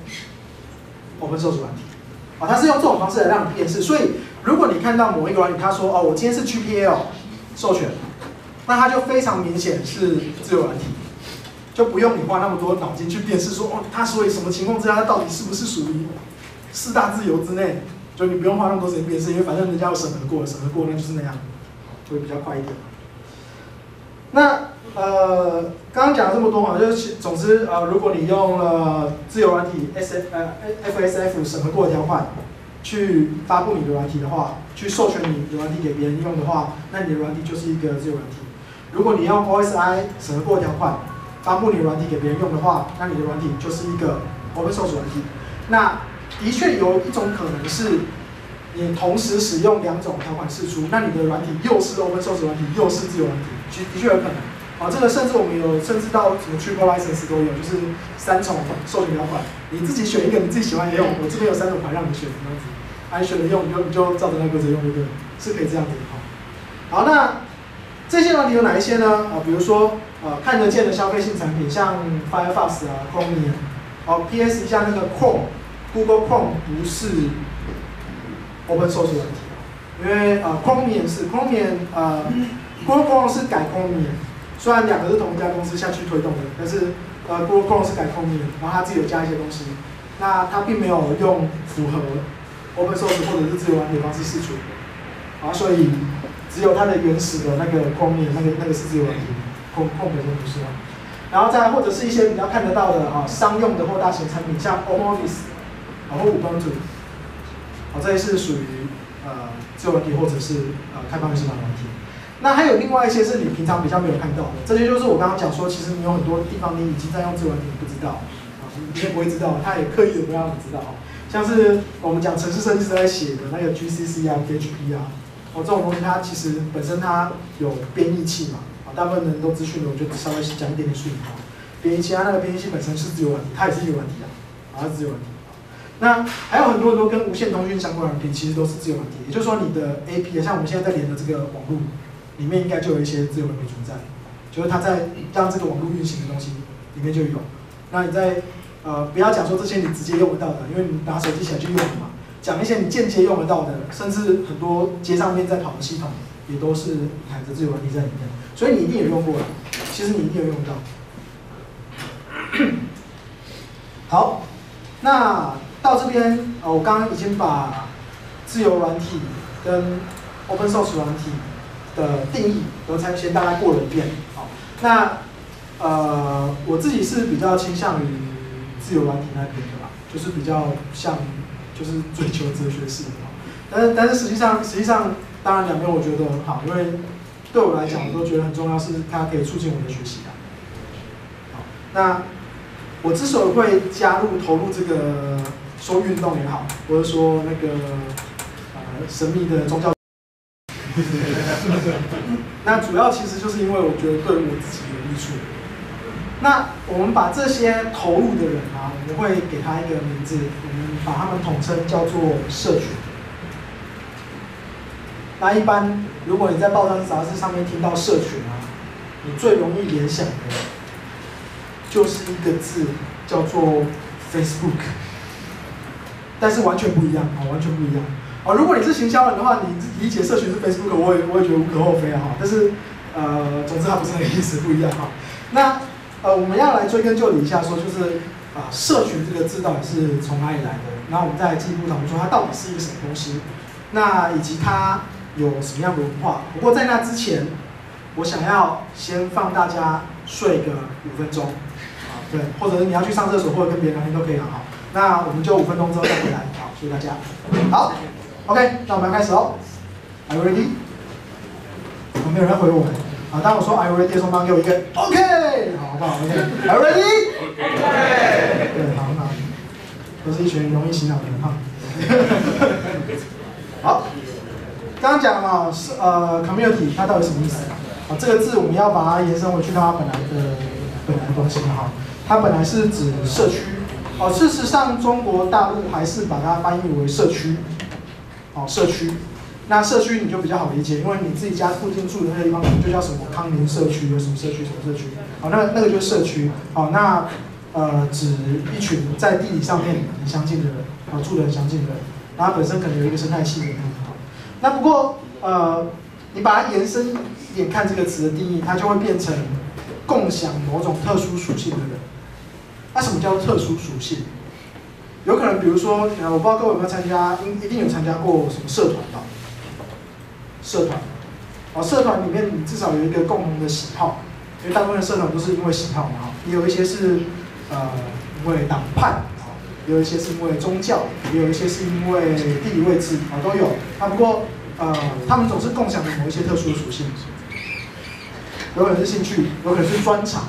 B: open source 软体。啊，它是用这种方式来让你辨识。所以，如果你看到某一个软体，它说哦，我今天是 G P L 授权，那它就非常明显是自由软体，就不用你花那么多脑筋去辨识说哦，它所以什么情况之下，它到底是不是属于四大自由之内？就你不用花那么多时间辨识，因为反正人家有审核过，审核过那就是那样。会比较快一点。那呃，刚刚讲了这么多嘛，就是总之呃，如果你用了自由软体 S F 呃 F S F 审核过的条款去发布你的软体的话，去授权你的软体给别人用的话，那你的软体就是一个自由软体。如果你用 O S I 审核过的条款发布你的软体给别人用的话，那你的软体就是一个 open source 软体。那的确有一种可能是，你同时使用两种条款释出，那你的软体又是 open source 软体，又是自由软体，其实的确有可能。啊，这个甚至我们有，甚至到什么 triple license 都有，就是三重授权条款，你自己选一个你自己喜欢的用，我这边有三种款让你选，这样子，啊，你选了用，你就你就照着那个规则用就对了，是可以这样子的哈。好，那这些软体有哪一些呢？啊，比如说呃看得见的消费性产品，像 Firefox 啊、Chromium， 哦 ，P S 一下那个 Chrome，Google Chrome 不是 open source 软体，因为呃 Chromium 是 Chromium 呃 Google Chrome 是改 Chromium。虽然两个是同一家公司下去推动的，但是呃 Google Chrome 是改 Chromium， 然后它自己有加一些东西，那它并没有用符合 open source 或者是自由软体的方式释出，然后所以只有它的原始的那个 Chromium 那个那个是自由软体 ，Chrome Chrome 本身不是啊。然后再或者是一些比较看得到的啊商用的或大型产品，像 OpenOffice， 然后 Ubuntu， 啊这些是属于呃自由软体或者是呃开放式软体。那还有另外一些是你平常比较没有看到的，这些就是我刚刚讲说，其实你有很多地方你已经在用自由软体，你不知道，啊，你也不会知道，他也刻意的不让你知道，像是我们讲程式设计师在写的那个 G C C 啊、P H P 啊，哦这种东西它其实本身它有编译器嘛，啊大部分人都资讯的，我就稍微讲一点点术语哈，编译器它那个编译器本身是自由软体，它也是自由软体啊，啊是自由软体。那还有很多很多跟无线通讯相关的软体，其实都是自由软体，也就是说你的 A P I， 像我们现在在连的这个网络。里面应该就有一些自由软体存在，就是它在让这个网络运行的东西里面就有。那你在呃不要讲说这些你直接用得到的，因为你拿手机起来就用了嘛。讲一些你间接用得到的，甚至很多街上面在跑的系统也都是含着自由软体在里面，所以你一定有用过了。其实你一定有用到。好，那到这边呃我刚刚已经把自由软体跟 open source 软体的定义都才先大概过了一遍，好，那呃我自己是比较倾向于自由软体那边的啦，就是比较像就是追求哲学式的，但是但是实际上实际上当然两边我觉得都很好，因为对我来讲我都觉得很重要是它可以促进我的学习的。好，那我之所以会加入投入这个说运动也好，或者说那个呃神秘的宗教。那主要其实就是因为我觉得对我自己有益处。那我们把这些投入的人啊，我们会给他一个名字，我们把他们统称叫做社群。那一般如果你在报章杂志上面听到社群啊，你最容易联想的就是一个字叫做 Facebook， 但是完全不一样啊，完全不一样。哦，如果你是行销人的话，你理解社群是 Facebook， 我也我也觉得无可厚非啊。但是，呃，总之它不是那个意思，不一样哈。那呃，我们要来追根究底一下，说就是啊、呃，社群这个字到底是从哪里来的？然后我们再来进一步讨论说它到底是一个什么东西，那以及它有什么样的文化。不过在那之前，我想要先放大家睡个五分钟，啊，对，或者是你要去上厕所或者跟别人聊天都可以啊。好，那我们就五分钟之后再回来。好，谢谢大家。好。OK， 那我们要开始哦。Are you ready？ 哦，没有人回我们。啊，当我说 Are you ready 的时候，帮给我一个 OK， 好，好不好 ？OK，Are you ready？ 对，好，好，都是一群容易洗脑的人哈。好，刚刚讲嘛，是呃 community 它到底什么意思？啊，这个字我们要把它延伸回去到它本来的本来的东西哈。它本来是指社区。哦，事实上中国大陆还是把它翻译为社区。哦，社区，那社区你就比较好理解，因为你自己家附近住的那个地方，可能就叫什么康宁社区，有什么社区，什么社区。好，那那个就是社区。好，那呃指一群在地理上面很相近的人，啊住的很相近的人，然后本身可能有一个生态系统。好，那不过呃你把它延伸一点看这个词的定义，它就会变成共享某种特殊属性的人。那什么叫特殊属性？有可能，比如说，呃，我不知道各位有没有参加，一定有参加过什么社团吧？社团，哦，社团里面你至少有一个共同的喜好，因为大部分的社团都是因为喜好嘛，也有一些是呃因为党派，也有一些是因为宗教，也有一些是因为地理位置，啊都有。啊不过呃他们总是共享的某一些特殊的属性，有可能是兴趣，有可能是专长，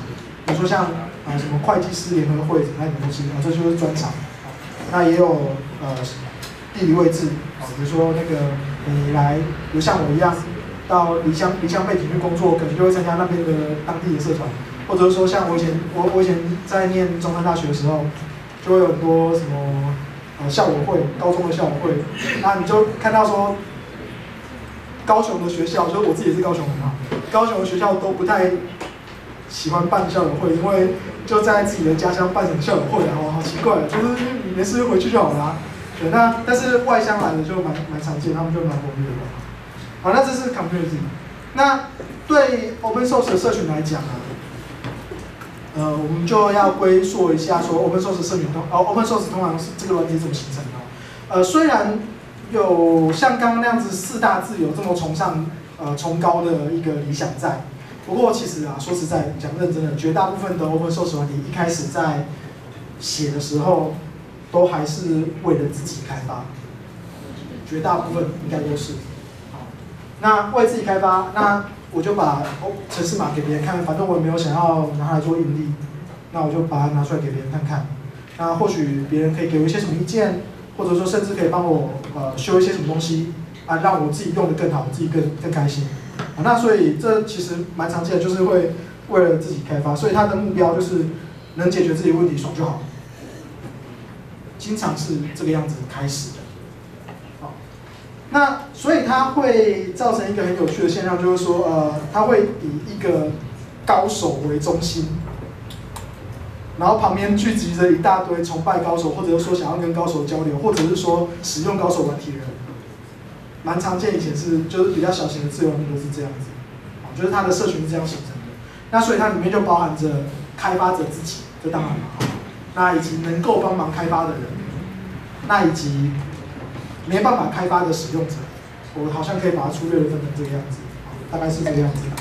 B: 比如说像啊什么会计师联合会那种东西啊，这就是专长。那也有呃地理位置啊，比如说那个你来，比如像我一样到离乡离乡背景去工作，可能就会参加那边的当地的社团，或者是说像我以前我我以前在念中山大学的时候，就会有很多什么呃校友会，高中的校友会，那你就看到说高雄的学校，就是我自己也是高雄人嘛，高雄的学校都不太喜欢办校友会，因为就在自己的家乡办什么校友会啊，好奇怪，就是你没事就回去就好了、啊。对，那但是外乡来的就蛮蛮常见，他们就蛮活跃的。好，那这是 community。那对 open source 的社群来讲啊，呃，我们就要归溯一下说 open source 社群通，哦 open source 通常是这个软体怎么形成的？呃，虽然有像刚刚那样子四大字有这么崇尚呃崇高的一个理想在。不过其实啊，说实在讲认真的，绝大部分的 open source 软体一开始在写的时候，都还是为了自己开发，绝大部分应该都是。好，那为自己开发，那我就把程式码给别人看，反正我也没有想要拿它来做盈利，那我就把它拿出来给别人看看。那或许别人可以给我一些什么意见，或者说甚至可以帮我呃修一些什么东西啊，让我自己用得更好，自己更更开心。啊，那所以这其实蛮常见的，就是会为了自己开发，所以他的目标就是能解决自己的问题，爽就好。经常是这个样子开始的。好，那所以它会造成一个很有趣的现象，就是说，呃，它会以一个高手为中心，然后旁边聚集着一大堆崇拜高手，或者是说想要跟高手交流，或者是说使用高手软体的人。蛮常见，以前是就是比较小型的自由软体都是这样子，就是它的社群是这样形成的。那所以它里面就包含着开发者自己，这当然了，那以及能够帮忙开发的人，那以及没办法开发的使用者，我好像可以把它粗略的分成这个样子，大概是这个样子的。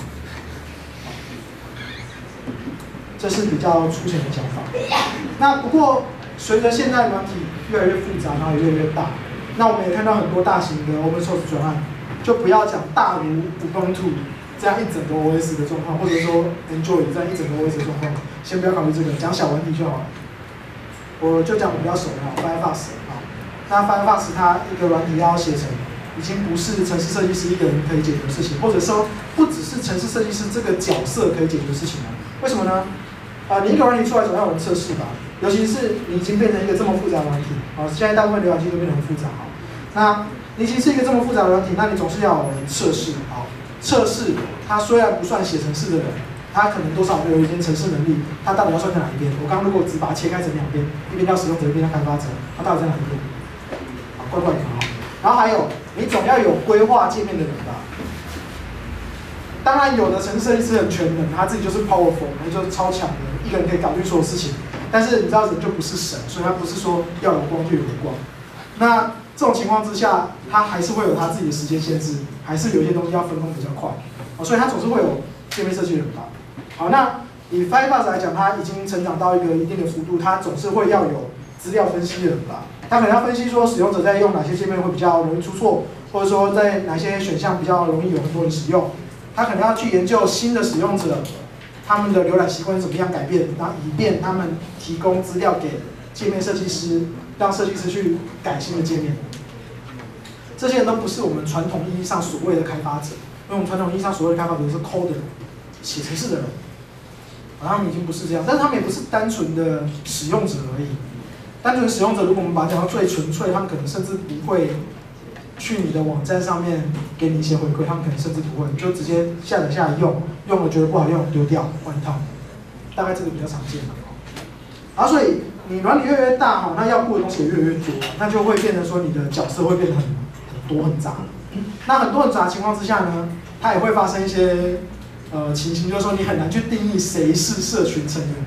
B: 这是比较粗浅的讲法。那不过随着现在软体越来越复杂，然后也越来越大。那我们也看到很多大型的 open source 专案，就不要讲大如 Ubuntu 这样一整个 O S 的状况，或者说 Android 这样一整个 O S 的状况，先不要考虑这个，讲小软体就好了。我就讲我比较熟的 Firefox 啊，那 Firefox 它一个软体要写成，已经不是程式设计师一个人可以解决的事情，或者说不只是程式设计师这个角色可以解决的事情了。为什么呢？啊、呃，你一个软体出来总要有人测试吧？尤其是你已经变成一个这么复杂的软体，啊，现在大部分浏览器都变得很复杂，哈。那你已经是一个这么复杂的软体，那你总是要有人测试，好，测试它虽然不算写程式的人，他可能多少有一些程式能力，他到底要算在哪一边？我刚刚如果只把它切开成两边，一边叫使用者，一边叫开发者，他到底在哪一边？好，怪怪的哈。然后还有，你总要有规划界面的人吧？当然，有的程式设计师很全能，他自己就是 powerful， 然后就是超强的，一个人可以搞定所有事情。但是你知道人就不是神，所以他不是说要有光就有光。那这种情况之下，他还是会有他自己的时间限制，还是有一些东西要分工比较快，哦，所以他总是会有界面设计人吧。好，那以 Firefox 来讲，它已经成长到一个一定的幅度，它总是会要有资料分析人吧。他可能要分析说使用者在用哪些界面会比较容易出错，或者说在哪些选项比较容易有很多人使用。他可能要去研究新的使用者，他们的浏览习惯怎么样改变，然后以便他们提供资料给界面设计师，让设计师去改新的界面。这些人都不是我们传统意义上所谓的开发者，因为我们传统意义上所谓的开发者是 coder， 写程式的人，他们已经不是这样，但是他们也不是单纯的使用者而已。单纯的使用者，如果我们把它讲到最纯粹，他们可能甚至不会去你的网站上面给你一些回馈，他们可能甚至不会，你就直接下载下来用，用了觉得不好用丢掉换一套，大概这个比较常见。然后所以你软体越来越大哈，那要顾的东西也越来越多，那就会变成说你的角色会变得很很多很杂。那很多很杂的情况之下呢，它也会发生一些呃情形，就是说你很难去定义谁是社群成员。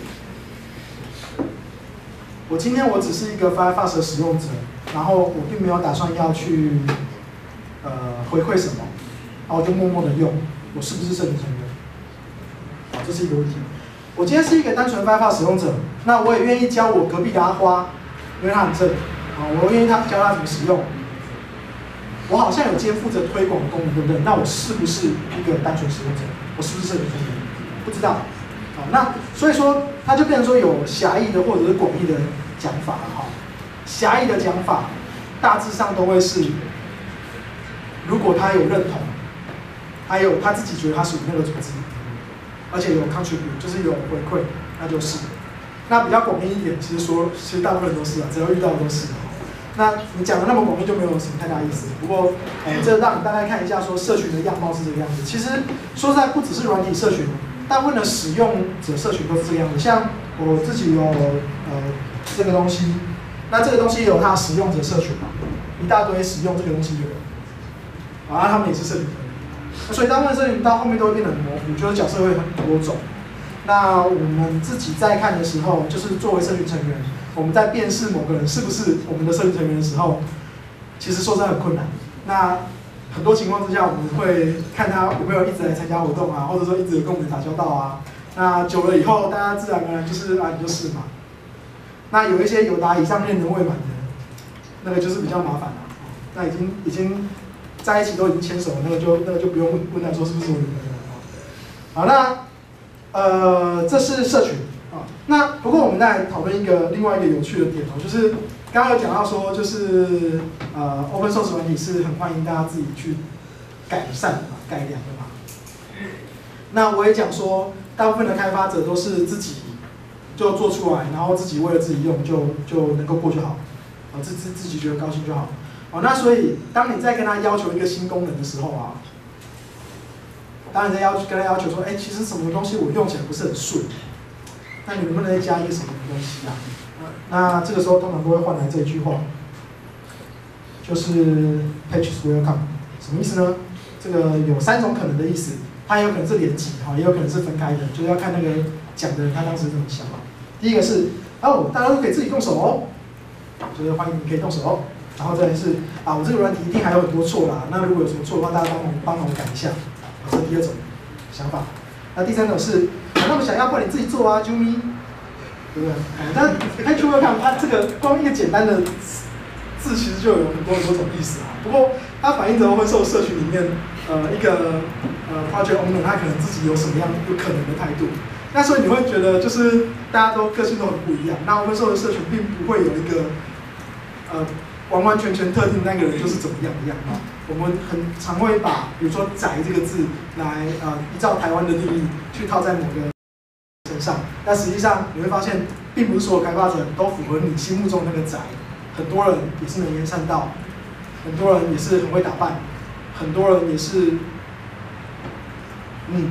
B: 我今天我只是一个 Firefox 的使用者，然后我并没有打算要去呃回馈什么，然后我就默默的用，我是不是社群成员？好，这是一个问题。我今天是一个单纯 Firefox 使用者，那我也愿意教我隔壁的阿花，因为他很正，啊，我愿意他教他怎么使用。我好像有肩负着推广的功能，对不对？那我是不是一个单纯使用者？我是不是社群成员？不知道。好， 那所以说它就变成说有狭义的或者是广义的讲法了哈。狭义的讲法大致上都会是，如果他有认同，还有他自己觉得他属于那个组织，而且有 contribute 就是有回馈，那就是。那比较广义一点，其实说其实大部分都是啊，只要遇到都是。那你讲的那么广义就没有什么太大意思。不过，哎、欸，这让你大概看一下，说社群的样貌是这个样子。其实说实在，不只是软体社群，大部分的使用者社群都是这个样子。像我自己有呃这个东西，那这个东西有它的使用者社群嘛，一大堆使用这个东西的人，啊，他们也是社群。那所以大部分社群到后面都会变得很模糊，就是角色会很多种。那我们自己在看的时候，就是作为社群成员，我们在辨识某个人是不是我们的社群成员的时候，其实说真的很困难。那很多情况之下，我们会看他有没有一直来参加活动啊，或者说一直有跟我们打交道啊。那久了以后，大家自然而然就是啊，你就是嘛。那有一些有达以上恋人未满的，那个就是比较麻烦了。那已经已经在一起都已经牵手了，那个就那个就不用问问他说是不是我女朋友了。好，那。呃，这是社群啊。那不过我们再来讨论一个另外一个有趣的点哦，就是刚刚有讲到说，就是呃 ，open source 软体是很欢迎大家自己去改善的嘛、改良的嘛。那我也讲说，大部分的开发者都是自己就做出来，然后自己为了自己用就就能够过就好，啊，自自自己觉得高兴就好。哦，那所以当你在跟他要求一个新功能的时候啊。当你在要跟他要求说，哎、欸，其实什么东西我用起来不是很顺，那你能不能再加一个什么东西啊？那这个时候通常都会换来这一句话，就是 patches welcome， 什么意思呢？这个有三种可能的意思，它有可能是连级哈，也有可能是分开的，就是要看那个讲的人他当时怎么想。第一个是哦，大家都可以自己动手哦，就是欢迎你可以动手哦。然后再来是啊，我这个软体一定还有很多错啦，那如果有什么错的话，大家帮忙帮忙改一下。这是第二种想法。那第三种是，那我想要，不然你自己做啊，啾咪，对不对？但 patch welcome 它这个光一个简单的字，其实就有很多很多种意思啊。不过它反映着open source社群里面，呃，一个呃 project owner 他可能自己有什么样有可能的态度。那所以你会觉得，就是大家都个性都很不一样。那open source社群并不会有一个呃完完全全特定那个人就是怎么样的样啊。我们很常会把，比如说“宅”这个字来呃依照台湾的定义去套在某个身上，但实际上你会发现，并不是所有开发者都符合你心目中那个宅。很多人也是能言善道，很多人也是很会打扮，很多人也是，嗯，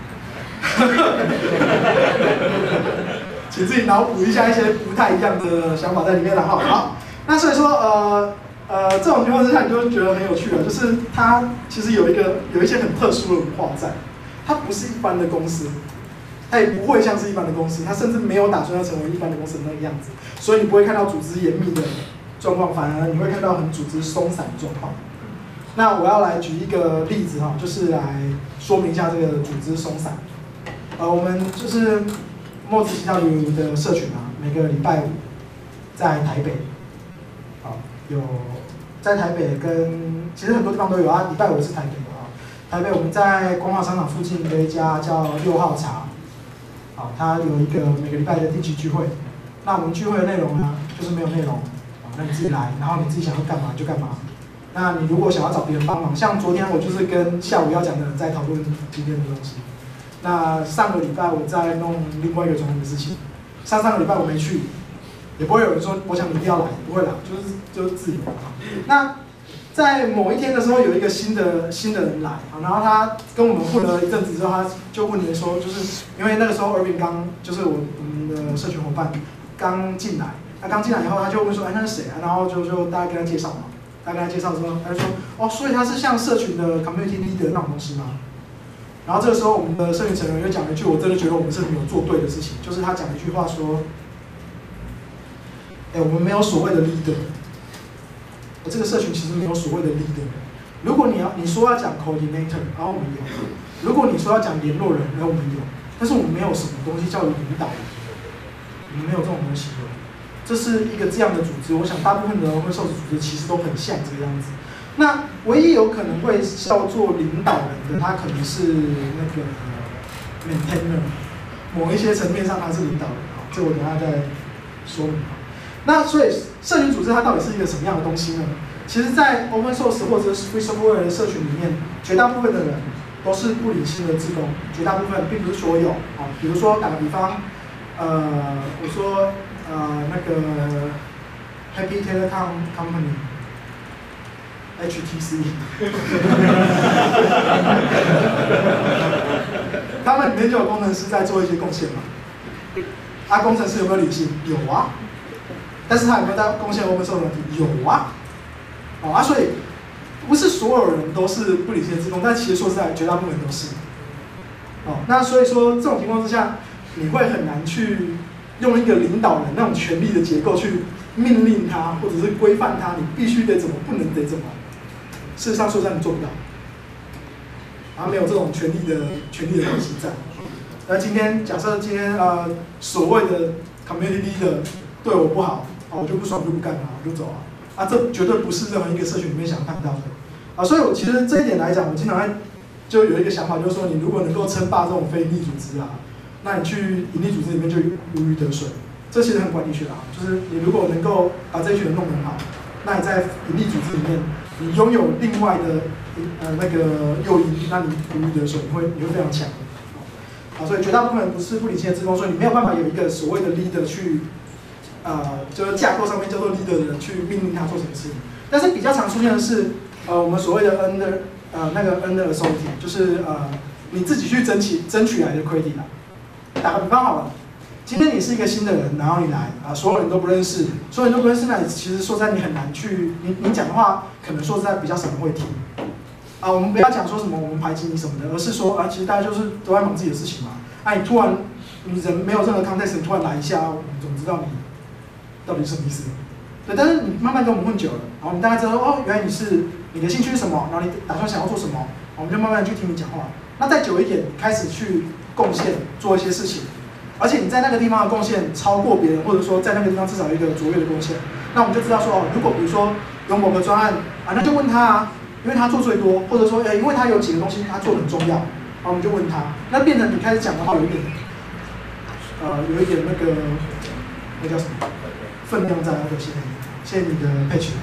B: 请自己脑补一下一些不太一样的想法在里面了哈。好，那所以说呃。呃，这种情况之下，你就会觉得很有趣了。就是它其实有一个有一些很特殊的文化在，它不是一般的公司，它也不会像是一般的公司，它甚至没有打算要成为一般的公司的那个样子。所以你不会看到组织严密的状况，反而你会看到很组织松散的状况。那我要来举一个例子哈，就是来说明一下这个组织松散。呃，我们就是墨子西教育的社群啊，每个礼拜五在台北，好有。在台北跟其实很多地方都有啊，礼拜五是台北的啊。台北我们在光华商场附近有一家叫六号茶，好，它有一个每个礼拜的定期聚会。那我们聚会的内容呢，就是没有内容，啊，那你自己来，然后你自己想要干嘛就干嘛。那你如果想要找别人帮忙，像昨天我就是跟下午要讲的人在讨论今天的东西。那上个礼拜我在弄另外一个专门的事情，上上个礼拜我没去。也不会有人说我想你一定要来，不会啦，就是就是自由。那在某一天的时候，有一个新的新的人来，然后他跟我们混了一阵子之后，他就问人说，就是因为那个时候 Irving 刚就是我我们的社群伙伴刚进来，他刚进来以后，他就问说，哎，那是谁啊？然后就就大家跟他介绍嘛，大家跟他介绍之后，他就说，哦，所以他是像社群的 community leader 那种东西吗？然后这个时候，我们的社群成员又讲了一句，我真的觉得我们是没有做对的事情，就是他讲了一句话说。哎，我们没有所谓的 leader， 我这个社群其实没有所谓的 leader。如果你要你说要讲 coordinator， 然后我们有；如果你说要讲联络人，然后我们有。但是我们没有什么东西叫领导人，我们没有这种东西的。这是一个这样的组织，我想大部分的open source组织其实都很像这个样子。那唯一有可能会叫做领导人的，他可能是那个 maintainer。 某一些层面上他是领导人啊，这我等一下再说明。那所以社群组织它到底是一个什么样的东西呢？其实，在 open source 或者是 free software 的社群里面，绝大部分的人都是不领薪的志工，绝大部分并不是所有啊。比如说打个比方，呃，我说呃那个 Happy Telecom Company。H T C， 他们里面就有工程师在做一些贡献嘛。啊，工程师有没有领薪？有啊。但是他有没有在贡献 open source 软体？有啊。哦啊，所以不是所有人都是不领薪的志工，但其实说实在，绝大部分人都是。哦，那所以说这种情况之下，你会很难去用一个领导人那种权力的结构去命令他，或者是规范他，你必须得怎么，不能得怎么。事实上，说实在你做不到，然后没有这种权力的权力的东西在。那今天假设今天呃所谓的 community leader 对我不好，啊我就不爽就不干了，我就走啊，啊这绝对不是任何一个社群里面想看到的，啊所以我其实这一点来讲，我经常在就有一个想法，就是说你如果能够称霸这种非营利组织啊，那你去营利组织里面就如鱼得水，这其实很管理学啊，就是你如果能够把这一群人弄得很好，那你在营利组织里面。你拥有另外的呃那个诱因，那你如鱼得水，你会你会非常强。啊，所以绝大部分人不是不领薪的志工，所以你没有办法有一个所谓的 leader 去，呃，就是架构上面叫做 leader 的人去命令他做什么事情。但是比较常出现的是，呃，我们所谓的 under 呃那个 under authority， 就是呃你自己去争取争取来的 credit 啊。打个比方好了。今天你是一个新的人，然后你来啊，所有人都不认识，所有人都不认识，那你其实说实在你很难去，你你讲的话可能说实在比较少人会听。啊，我们不要讲说什么我们排挤你什么的，而是说啊，其实大家就是都在忙自己的事情嘛。啊，你突然你人没有任何 context， 你突然来一下，我们怎么知道你到底是什么意思？对，但是你慢慢跟我们混久了，然后我们大概知道哦，原来你是你的兴趣是什么，然后你打算想要做什么，我们就慢慢去听你讲话。那再久一点，开始去贡献做一些事情。而且你在那个地方的贡献超过别人，或者说在那个地方至少有一个卓越的贡献，那我们就知道说哦，如果比如说有某个专案啊，那就问他啊，因为他做最多，或者说哎，因为他有几个东西他做得很重要，然后我们就问他，那变成你开始讲的话有一点，呃，有一点那个那叫什么分量在，那个谢谢你，谢谢你的配曲，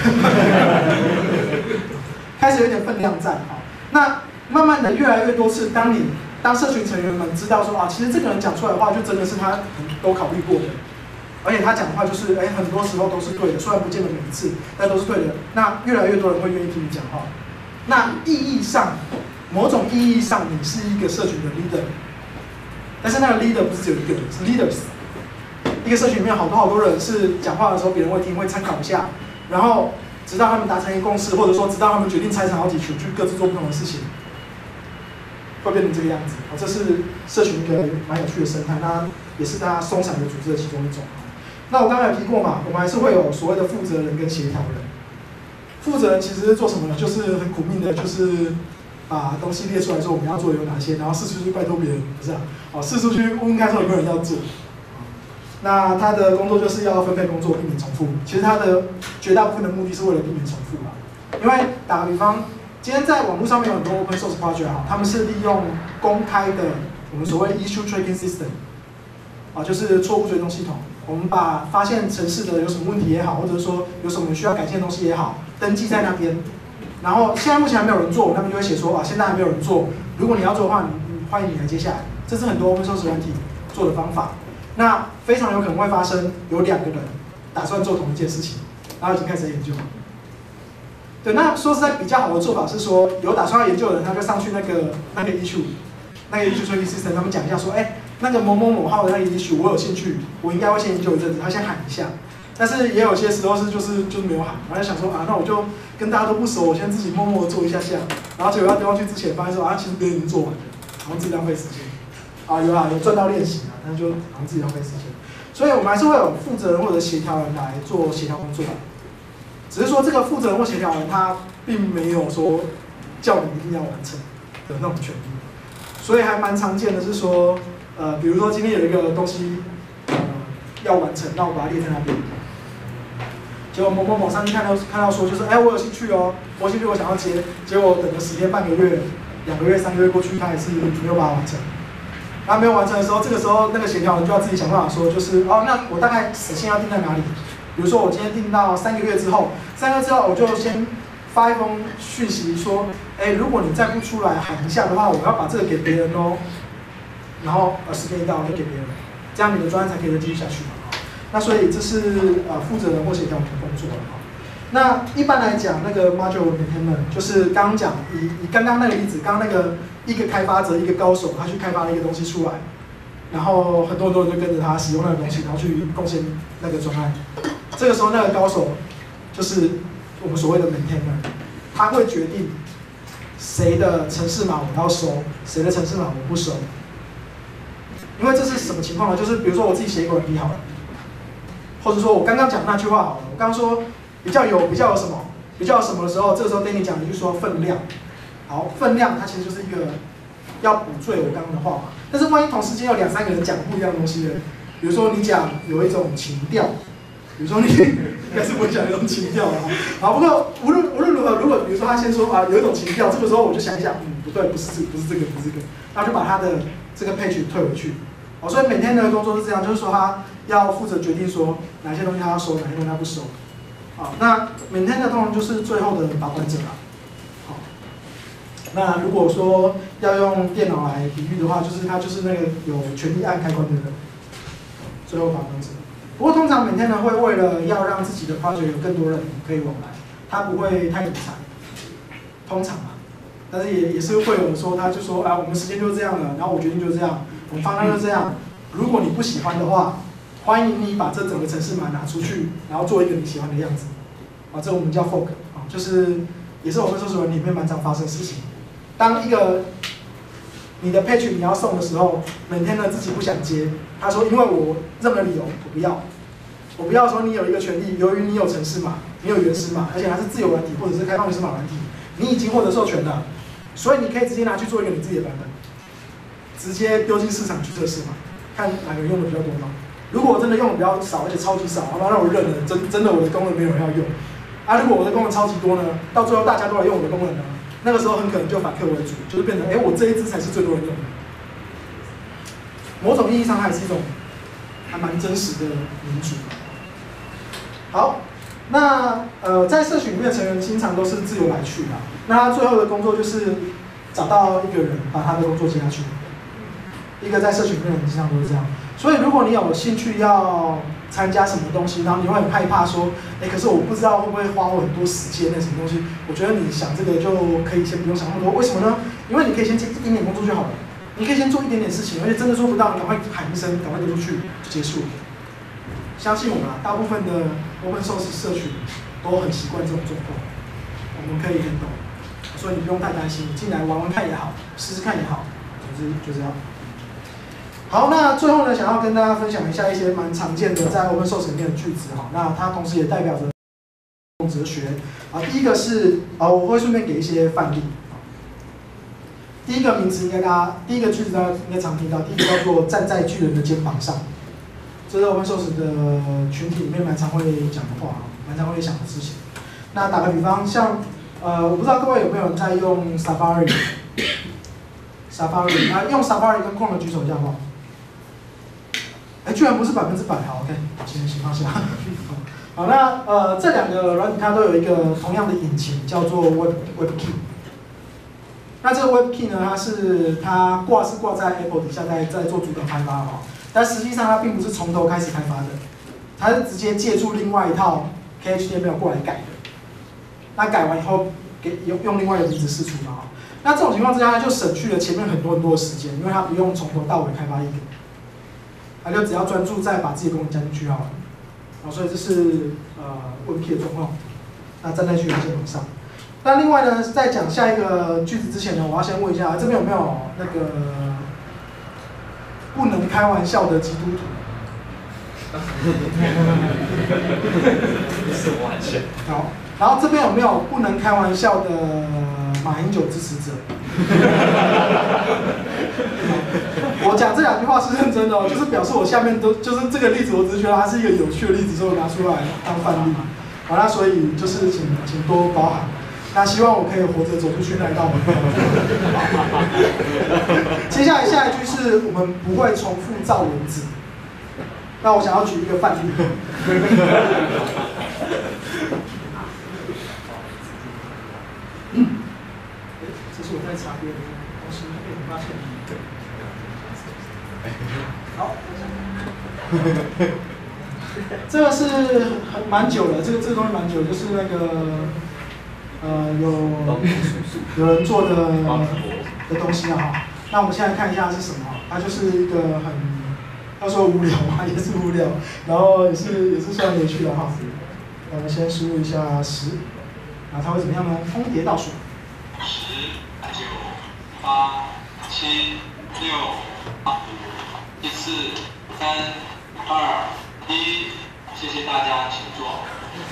B: 开始有一点分量在啊，那慢慢的越来越多次，当你当社群成员们知道说啊，其实这个人讲出来的话，就真的是他都考虑过的，而且他讲的话就是，哎，很多时候都是对的，虽然不见得每一次，但都是对的。那越来越多人会愿意听你讲话。那意义上，某种意义上，你是一个社群的 leader， 但是那个 leader 不是只有一个人，是 leaders。一个社群里面好多好多人是讲话的时候，别人会听，会参考一下，然后直到他们达成一个共识，或者说直到他们决定拆成好几群，去各自做不同的事情。会变成这个样子，哦，这是社群一个蛮有趣的生态，那也是大家松散的组织的其中一种。那我刚才有提过嘛，我们还是会有所谓的负责人跟协调人。负责人其实是做什么呢？就是很苦命的，就是把东西列出来说我们要做的有哪些，然后四处去拜托别人，不是啊？哦，四处去问问看说有没有人要做。那他的工作就是要分配工作，避免重复。其实他的绝大部分的目的是为了避免重复吧。因为打个比方。今天在网络上面有很多 open source project 哈，他们是利用公开的我们所谓 issue tracking system， 啊，就是错误追踪系统。我们把发现程式的有什么问题也好，或者说有什么需要改进的东西也好，登记在那边。然后现在目前还没有人做，那边就会写说啊，现在还没有人做。如果你要做的话，你你欢迎你来接下来。这是很多 open source 软体做的方法。那非常有可能会发生有两个人打算做同一件事情，然后已经开始研究。对，那说实在比较好的做法是说，有打算要研究的人，他就上去那个那个 issue， 那个 issue tracking system， 他们讲一下说，哎，那个某某某号的那个 issue， 我有兴趣，我应该会先研究一阵子，他先喊一下。但是也有些时候是就是就是没有喊，然后就想说啊，那我就跟大家都不熟，我先自己默默的做一下下，然后结果要丢上去之前，发现说啊，其实别人已经做完了，然后自己浪费时间。啊，有啊，有赚到练习啊，但是就好像自己浪费时间。所以我们还是会有负责人或者协调人来做协调工作。只是说这个负责人或协调人，他并没有说叫你一定要完成的那种权利，所以还蛮常见的是说，呃，比如说今天有一个东西，呃，要完成，那我把它列在那边，结果某某某上去看到看到说，就是哎，我有兴趣哦，我有兴趣，我想要接，结果等了十天、半个月、两个月、三个月过去，他还是没有把它完成。 然后没有完成的时候，这个时候那个协调人就要自己想办法说，就是哦，那我大概时限要定在哪里？比如说我今天定到三个月之后，三个月之后我就先发一封讯息说，哎，如果你再不出来喊一下的话，我要把这个给别人哦。然后呃时间一到就给别人，这样你的专案才可以再继续下去嘛。那所以这是呃负责人或协调人的工作了哈。那一般来讲，那个 module maintainer 就是刚刚讲以以刚刚那个例子，刚刚那个一个开发者一个高手，他去开发了一个东西出来，然后很多很多人就跟着他使用那个东西，然后去贡献那个专案。这个时候那个高手就是我们所谓的 maintainer， 他会决定谁的程式码我要收，谁的程式码我不收。因为这是什么情况呢？就是比如说我自己写一个软体好了，或者说我刚刚讲那句话好了，我刚刚说比较有比较有什么比较有什么的时候，这个时候 Danny 讲的就说分量。好，分量它其实就是一个要补缀我刚刚的话嘛。但是万一同时间有两三个人讲不一样的东西呢？比如说你讲有一种情调，比如说你应该是不会讲有一种情调啊。好，不过无论无论如何，如果比如说他先说啊有一种情调，这个时候我就想一想，嗯不对，不是这个，不是这个，不是这个，然后就把他的这个 page 退回去。哦，所以每天的工作是这样，就是说他要负责决定说哪些东西他要收，哪些东西他不收。好，那每天的通常就是最后的把关者啦。好，那如果说要用电脑来比喻的话，就是他就是那个有权利按开关的人，最后把关者。不过通常每天呢会为了要让自己的 project 有更多人可以往来，他不会太隐藏，通常啊，但是也也是会有说他就说啊我们时间就是这样了，然后我决定就是这样。我们方向就这样。如果你不喜欢的话，欢迎你把这整个程式码拿出去，然后做一个你喜欢的样子。啊，这我们叫 fork 啊，就是也是我们source软体里面蛮常发生的事情。当一个你的 page 你要送的时候，每天呢自己不想接，他说因为我任何理由我不要，我不要说你有一个权利，由于你有程式码，你有原始码，而且还是自由软体或者是开放原始码软体，你已经获得授权了，所以你可以直接拿去做一个你自己的版本。直接丢进市场去测试嘛，看哪个人用的比较多嘛。如果我真的用的比较少，而且超级少，好吧，那我认了，真真的我的功能没有人要用。啊，如果我的功能超级多呢，到最后大家都来用我的功能呢，那个时候很可能就反客为主，就是变成哎，我这一支才是最多人用的。某种意义上，它也是一种还蛮真实的民主。好，那呃，在社群里面的成员经常都是自由来去的，那他最后的工作就是找到一个人把他的工作接下去。一个在社群里面的人经常都是这样，所以如果你有兴趣要参加什么东西，然后你会很害怕说，哎，可是我不知道会不会花我很多时间那什么东西，我觉得你想这个就可以先不用想那么多，为什么呢？因为你可以先接一点点工作就好了，你可以先做一点点事情，而且真的做不到，你赶快喊一声，赶快丢出去就结束了。相信我们啊，大部分的 open source 社群都很习惯这种状况，我们可以很懂，所以你不用太担心，你进来玩玩看也好，试试看也好，总之就这样。好，那最后呢，想要跟大家分享一下一些蛮常见的在 open source 里面的句子哈，那它同时也代表着哲学啊。第一个是啊，我会顺便给一些范例。第一个名词应该大家，第一个句子大家应该常听到，第一个叫做站在巨人的肩膀上，这是 open source 的群体里面蛮常会讲的话，蛮常会想的事情。那打个比方，像呃，我不知道各位有没有人在用 Safari。Safari 啊，用 Safari 跟 Chrome 的举手一下好不好？哎，居然不是百分之百，好 ，OK， 请情况下，好，那呃这两个软体它都有一个同样的引擎，叫做 Web WebKit。那这个 WebKit 呢，它是它挂是挂在 Apple 底下在在做主导开发哈，但实际上它并不是从头开始开发的，它是直接借助另外一套 K H T M L 过来改的。那改完以后给用用另外一个名字释出嘛。那这种情况之下，它就省去了前面很多很多的时间，因为它不用从头到尾开发一个，它就只要专注在把自己的功能加进去好了。好，所以这是呃 WebKit 的状况。那站在巨人肩膀上。那另外呢，在讲下一个句子之前呢，我要先问一下，这边有没有那个不能开玩笑的基督徒？
C: 什么玩笑？
B: 好，然后这边有没有不能开玩笑的马英九支持者？我讲这两句话是认真的哦，就是表示我下面都就是这个例子，我只是觉得它是一个有趣的例子，所以我拿出来当范例。好，那所以就是请请多包涵。 那希望我可以活着走出去那一道门。接下来下一句是我们不会重复造轮子。那我想要举一个范例。这是我在查别的东西，被你发现。好。这个是很蛮久了，这个这个东西蛮久，就是那个呃有有人做的的东西啊哈。那我们现在看一下是什么，它就是一个很要说无聊嘛，也是无聊，然后也是也是算有趣的哈。我们先输入一下十，那它会怎么样呢？通牒倒数。
G: 十、九、八、七、六、五、四、三、二。一，谢谢大家，请坐。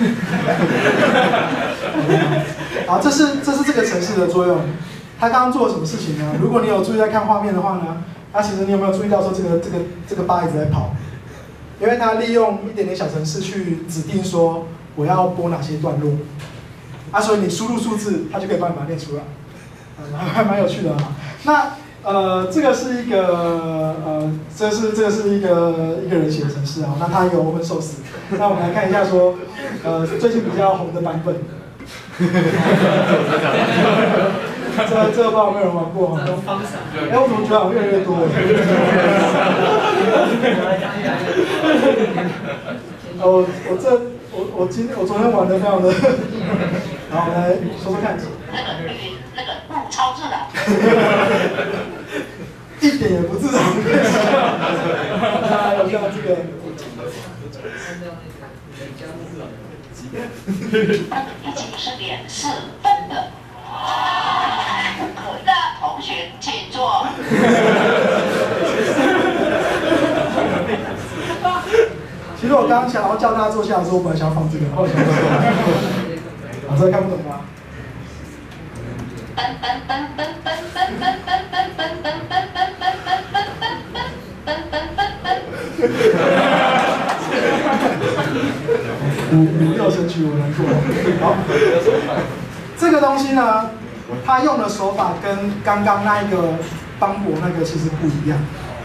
B: 好，这是这是这个程式的作用。它刚刚做了什么事情呢？如果你有注意在看画面的话呢，它其实你有没有注意到说这个这个这个八一直在跑？因为它利用一点点小程式去指定说我要播哪些段落，啊，所以你输入数字，它就可以帮你把它念出来，嗯，还蛮有趣的哈。那呃，这个是一个呃，这是这个是一个一个人写的程式啊，那它有 open source。那我们来看一下说，呃，最近比较红的版本。这这个不知道有没有人玩过哈？哎，我怎么觉得好像越来越多？哦，我这我我今我昨天玩的非常的，好，我们来说说看。
H: 那个那个不超自然。
B: 一点也不自然。那像这个，
H: 已经是点四分的，可的同学请坐。
B: 其实我刚刚想要叫大家坐下的时候，我本来想要放这个，后来想说，我真的看不懂吗？五五六神曲我能做。好，这个东西呢，它用的手法跟刚刚那一个邦博那个其实不一样。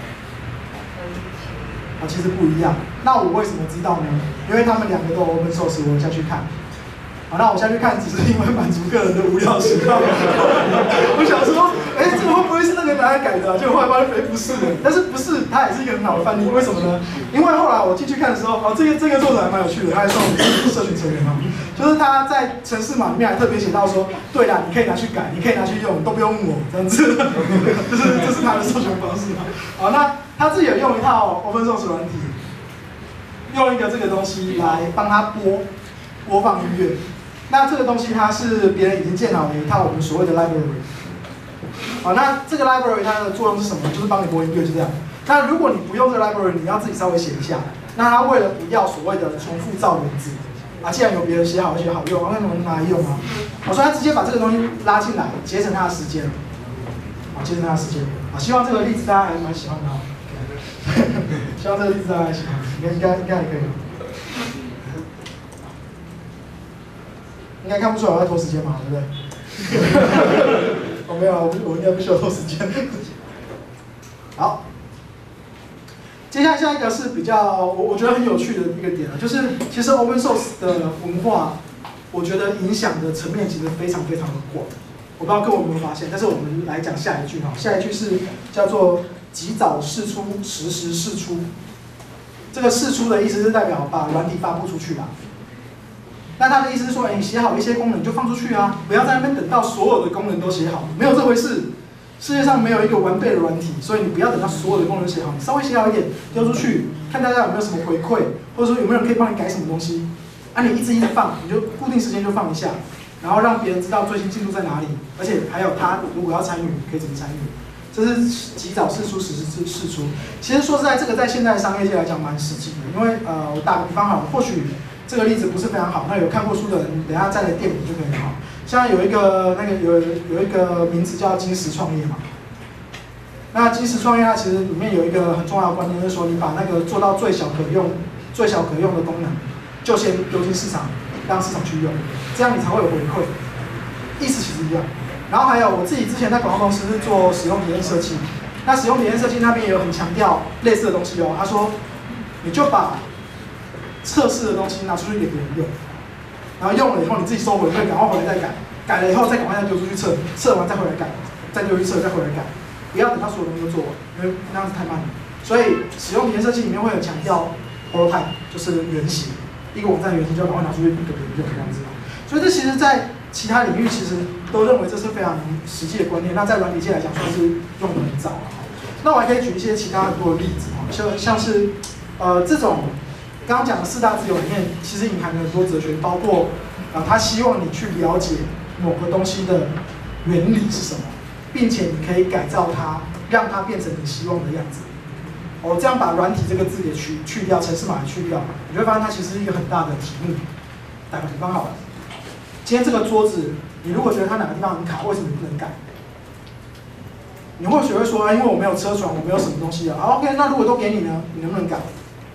B: 啊，其实不一样。那我为什么知道呢？因为他们两个都有 open source， 我下去看。好，那我下去看，只是因为满足个人的无聊喜好。我想说，哎、欸，这个会不会是那个拿来改的、啊？结果后来发现，哎、欸，不是的。但是不是，它也是一个很好的范例。为什么呢？因为后来我进去看的时候，哦，这个这个作者还蛮有趣的，他还算我们社群成员嘛。就是他在程式码里面还特别写到说，对啦，你可以拿去改，你可以拿去用，都不用问我这样子。就是这是他的授权方式嘛。好，那他自己有用一套 open source 软体，用一个这个东西来帮他播播放音乐。那这个东西它是别人已经建好的一套我们所谓的 library。好，那这个 library 它的作用是什么？就是帮你播音乐，就这样。那如果你不用这个 library， 你要自己稍微写一下。那它为了不要所谓的重复造轮子，啊，既然有别人写好而且好用，那能拿来用啊？我说他直接把这个东西拉进来，节省他的时间。好，节省他的时间。啊，希望这个例子大家还蛮喜欢的。希望这个例子大家还喜欢，应该应该应该还可以。应该看不出来我在拖时间嘛，对不对？我、哦、没有，我我应该不需要拖时间。好，接下来下一个是比较我我觉得很有趣的一个点啊，就是其实 open source 的文化，我觉得影响的层面其实非常非常的广。我不知道各位有没有发现，但是我们来讲下一句哈，下一句是叫做及早释出，实时释出。这个释出的意思是代表把软体发布出去啦。那他的意思是说，哎，你写好一些功能就放出去啊，不要在那边等到所有的功能都写好，没有这回事。世界上没有一个完备的软体，所以你不要等到所有的功能写好，你稍微写好一点丢出去，看大家有没有什么回馈，或者说有没有人可以帮你改什么东西。啊，你一直一直放，你就固定时间就放一下，然后让别人知道最新进度在哪里，而且还有他如果要参与，可以怎么参与。这是及早释出，实时释出。其实说实在，这个在现在商业界来讲蛮实际的，因为呃，我打个比方好了，或许这个例子不是非常好，那有看过书的人，等一下再来店里就可以好。像有一个那个有有一个名词叫金石创业嘛，那金石创业它其实里面有一个很重要的观念，就是说你把那个做到最小可用、最小可用的功能，就先丢进市场，让市场去用，这样你才会有回馈。 意思其实一样。然后还有我自己之前在广告公司是做使用体验设计，那使用体验设计那边也有很强调类似的东西哦。他说，你就把测试的东西拿出去给别人用，然后用了以后你自己收回馈，赶快回来再改，改了以后再赶快再丢出去测，测完再回来改，再丢去测，再回来改，不要等到所有东西都做完，因为那样子太慢了。所以使用体验设计里面会很强调 prototype， 就是原型，一个网站的原型就要赶快拿出去给别人用这样子。所以这其实在其他领域其实都认为这是非常实际的观念，那在软体界来讲算是用的很早了。那我还可以举一些其他很多的例子哈，像像是呃这种刚刚讲的四大自由里面，其实隐含了很多哲学，包括啊、呃、他希望你去了解某个东西的原理是什么，并且你可以改造它，让它变成你希望的样子。哦，这样把软体这个字给去去掉，程式码也去掉，你会发现它其实是一个很大的题目。打个比方好了。今天这个桌子，你如果觉得它哪个地方很卡，为什么你不能改？你或许会说，啊，因为我没有车床，我没有什么东西啊。好 ，OK， 那如果都给你呢，你能不能改？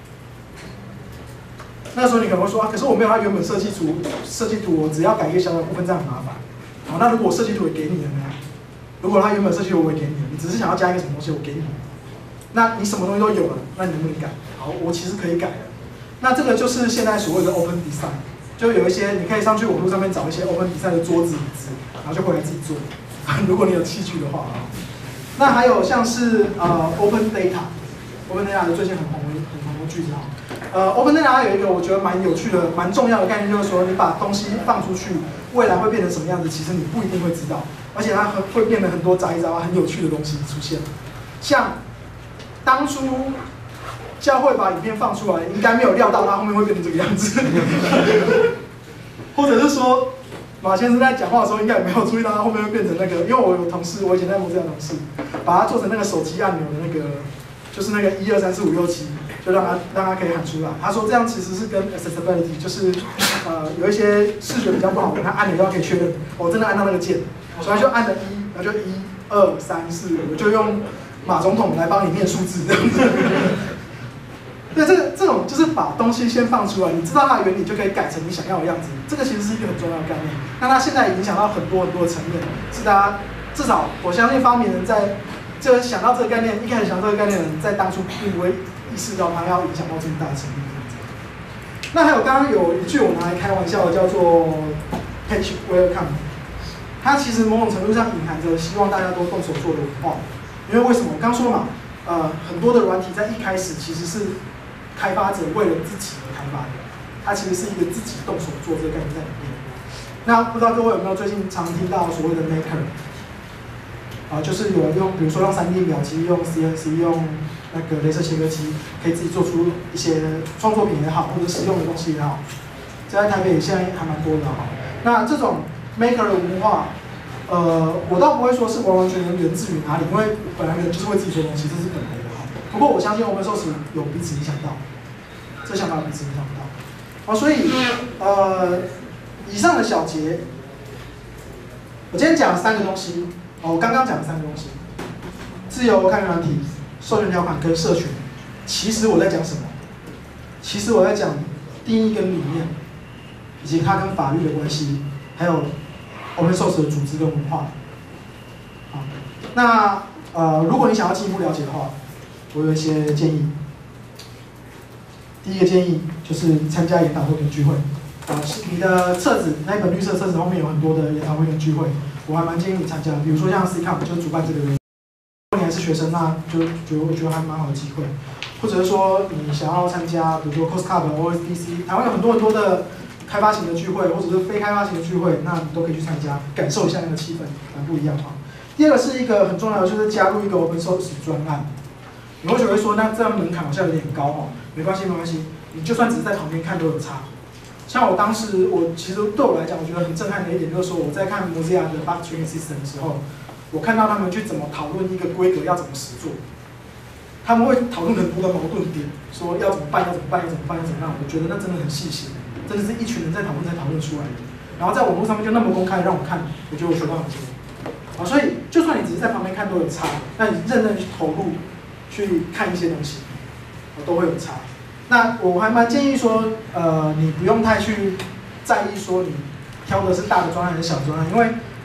B: 那时候你可能会说，啊，可是我没有它原本设计图，设计图我只要改一个小小部分，这样很麻烦。好，那如果我设计图也给你了呢？如果它原本设计图我也给你了，你只是想要加一个什么东西，我给你，那你什么东西都有了，那你能不能改？好，我其实可以改的。那这个就是现在所谓的 open design。就有一些你可以上去网络上面找一些 open design 的桌子椅子，然后就回来自己做。如果你有器具的话啊。那还有像是呃 open data，open data 的最近很红很红的句子啊。呃 open data 有一个我觉得蛮有趣的、蛮重要的概念，就是说你把东西放出去，未来会变成什么样子，其实你不一定会知道，而且它会变得很多杂七杂八很有趣的东西出现。像当初。教会把影片放出来，应该没有料到它后面会变成这个样子，或者是说，马先生在讲话的时候，应该也没有注意到它后面会变成那个。因为我有同事，我以前在摩斯亚同事，把它做成那个手机按钮的那个，就是那个一二三四五六七，就让它让它可以喊出来。他说这样其实是跟 accessibility， 就是呃有一些视觉比较不好的，他按钮要可以确认，我真的按到那个键，所以他就按了一，然后就一二三四五，就用马总统来帮你念数字这样子。对，这个这种就是把东西先放出来，你知道它的原理就可以改成你想要的样子。这个其实是一个很重要的概念。那它现在影响到很多很多的层面，是大家至少我相信发明人在就想到这个概念，一开始想到这个概念的人，在当初并不会意识到它要影响到这么大的层面。那还有刚刚有一句我拿来开玩笑的，叫做 "Page Welcome"， 它其实某种程度上隐含着希望大家都动手做的文化。因为为什么？我刚说嘛，呃，很多的软体在一开始其实是开发者为了自己而开发的，它其实是一个自己动手做这个概念在里面。那不知道各位有没有最近常听到所谓的 Maker， 啊、呃，就是有人用，比如说用 三 D 秒机、用 C N C、用那个雷射切割机，可以自己做出一些创作品也好，或者实用的东西也好，这在台北现在还蛮多的哈。那这种 Maker 的文化，呃，我倒不会说是完完全全源自于哪里，因为本来人就是会自己做东西，这是本来的哈。不过我相信 Open Source 有彼此影响到，这想法有彼此影响到。哦，所以呃，以上的小节，我今天讲了三个东西。哦，我刚刚讲了三个东西：自由开源软体、授权条款跟社群。其实我在讲什么？其实我在讲定义跟理念，以及它跟法律的关系，还有 Open Source 的组织跟文化。好，那呃，如果你想要进一步了解的话，我有一些建议。第一个建议就是参加研讨会跟聚会。啊，你的册子那一本绿色册子后面有很多的研讨会跟聚会，我还蛮建议你参加的。比如说像 C COM 就是主办这个人，如果你还是学生，那就觉得我觉得还蛮好的机会。或者是说你想要参加，比如说 COSCUP、O S D C， 台湾有很多很多的开发型的聚会，或者是非开发型的聚会，那你都可以去参加，感受一下那个气氛，蛮不一样哈。第二个是一个很重要的，就是加入一个 Open Source 专案。你或许会说，那这样门槛好像有点高哦，没关系没关系，你就算只是在旁边看都有差。像我当时，我其实对我来讲，我觉得很震撼的一点就是说，我在看 Mozilla 的 Bug Tracking System 的时候，我看到他们去怎么讨论一个规格要怎么实做，他们会讨论很多的矛盾点，说要怎么办，要怎么办，要怎么办，要怎么办。我觉得那真的很细心，真的是一群人在讨论才讨论出来的。然后在网络上面就那么公开让我看，我觉得我学到很多。啊，所以就算你只是在旁边看都有差，那你认真去投入去看一些东西，都会有差。那我还蛮建议说，呃，你不用太去在意说你挑的是大的专案还是小专案，因为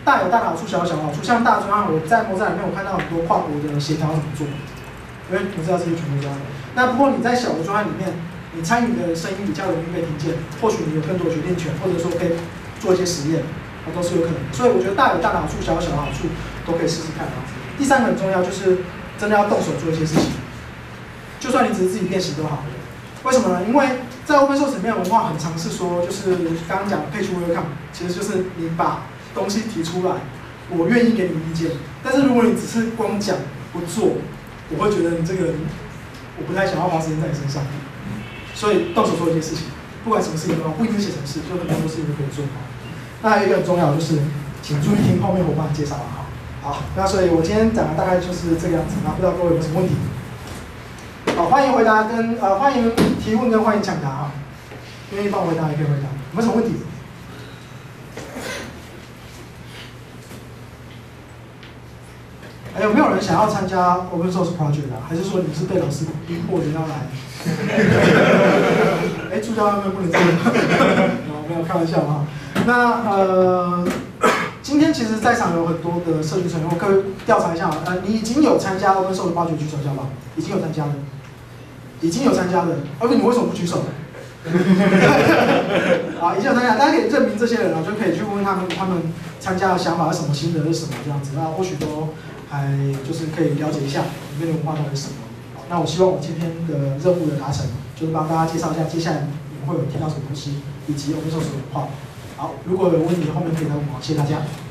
B: 大有大的好处，小有小的好处。像大专案，我在模展里面我看到很多跨国的协调怎么做，因为模知道这些全部专案。那不过你在小的专案里面，你参与的声音比较容易被听见，或许你有更多的决定权，或者说可以做一些实验，那都是有可能的。所以我觉得大有大的好处，小有小的好处，都可以试试看啊。第三个很重要，就是真的要动手做一些事情，就算你只是自己练习都好。为什么呢？因为在 open source 里面文化很常是说，就是刚刚讲 page welcome， 其实就是你把东西提出来，我愿意给你意见。但是如果你只是光讲不做，我会觉得你这个人，我不太想要花时间在你身上。所以动手做一些事情，不管什么事情都好，不一定是写程式，就很多事情都可以做好。那还有一个很重要就是，请注意听后面伙伴的介绍啊。好，那所以我今天讲的大概就是这个样子，那不知道各位有没有什么问题？好，欢迎回答跟呃欢迎提问跟欢迎抢答哈，愿意帮我回答也可以回答，有没有什么问题？哎，有没有人想要参加 open source project 啊？还是说你是被老师逼迫的要来？哎，助教他们不能这样，没有开玩笑啊。那呃。今天其实在场有很多的社群成员，我可以调查一下，呃，你已经有参加 open source project 举手一下吧？已经有参加的，已经有参加的，而且你为什么不举手？啊，已经有参加，大家可以认明这些人啊，就可以去问问他们，他们参加的想法是什么，心得是什么这样子，那或许都还就是可以了解一下里面的文化到底是什么。那我希望我今天的任务的达成，就是帮大家介绍一下接下来你们会有听到什么东西，以及 open source 文化。好，如果有问题，后面可以再问我，谢谢大家。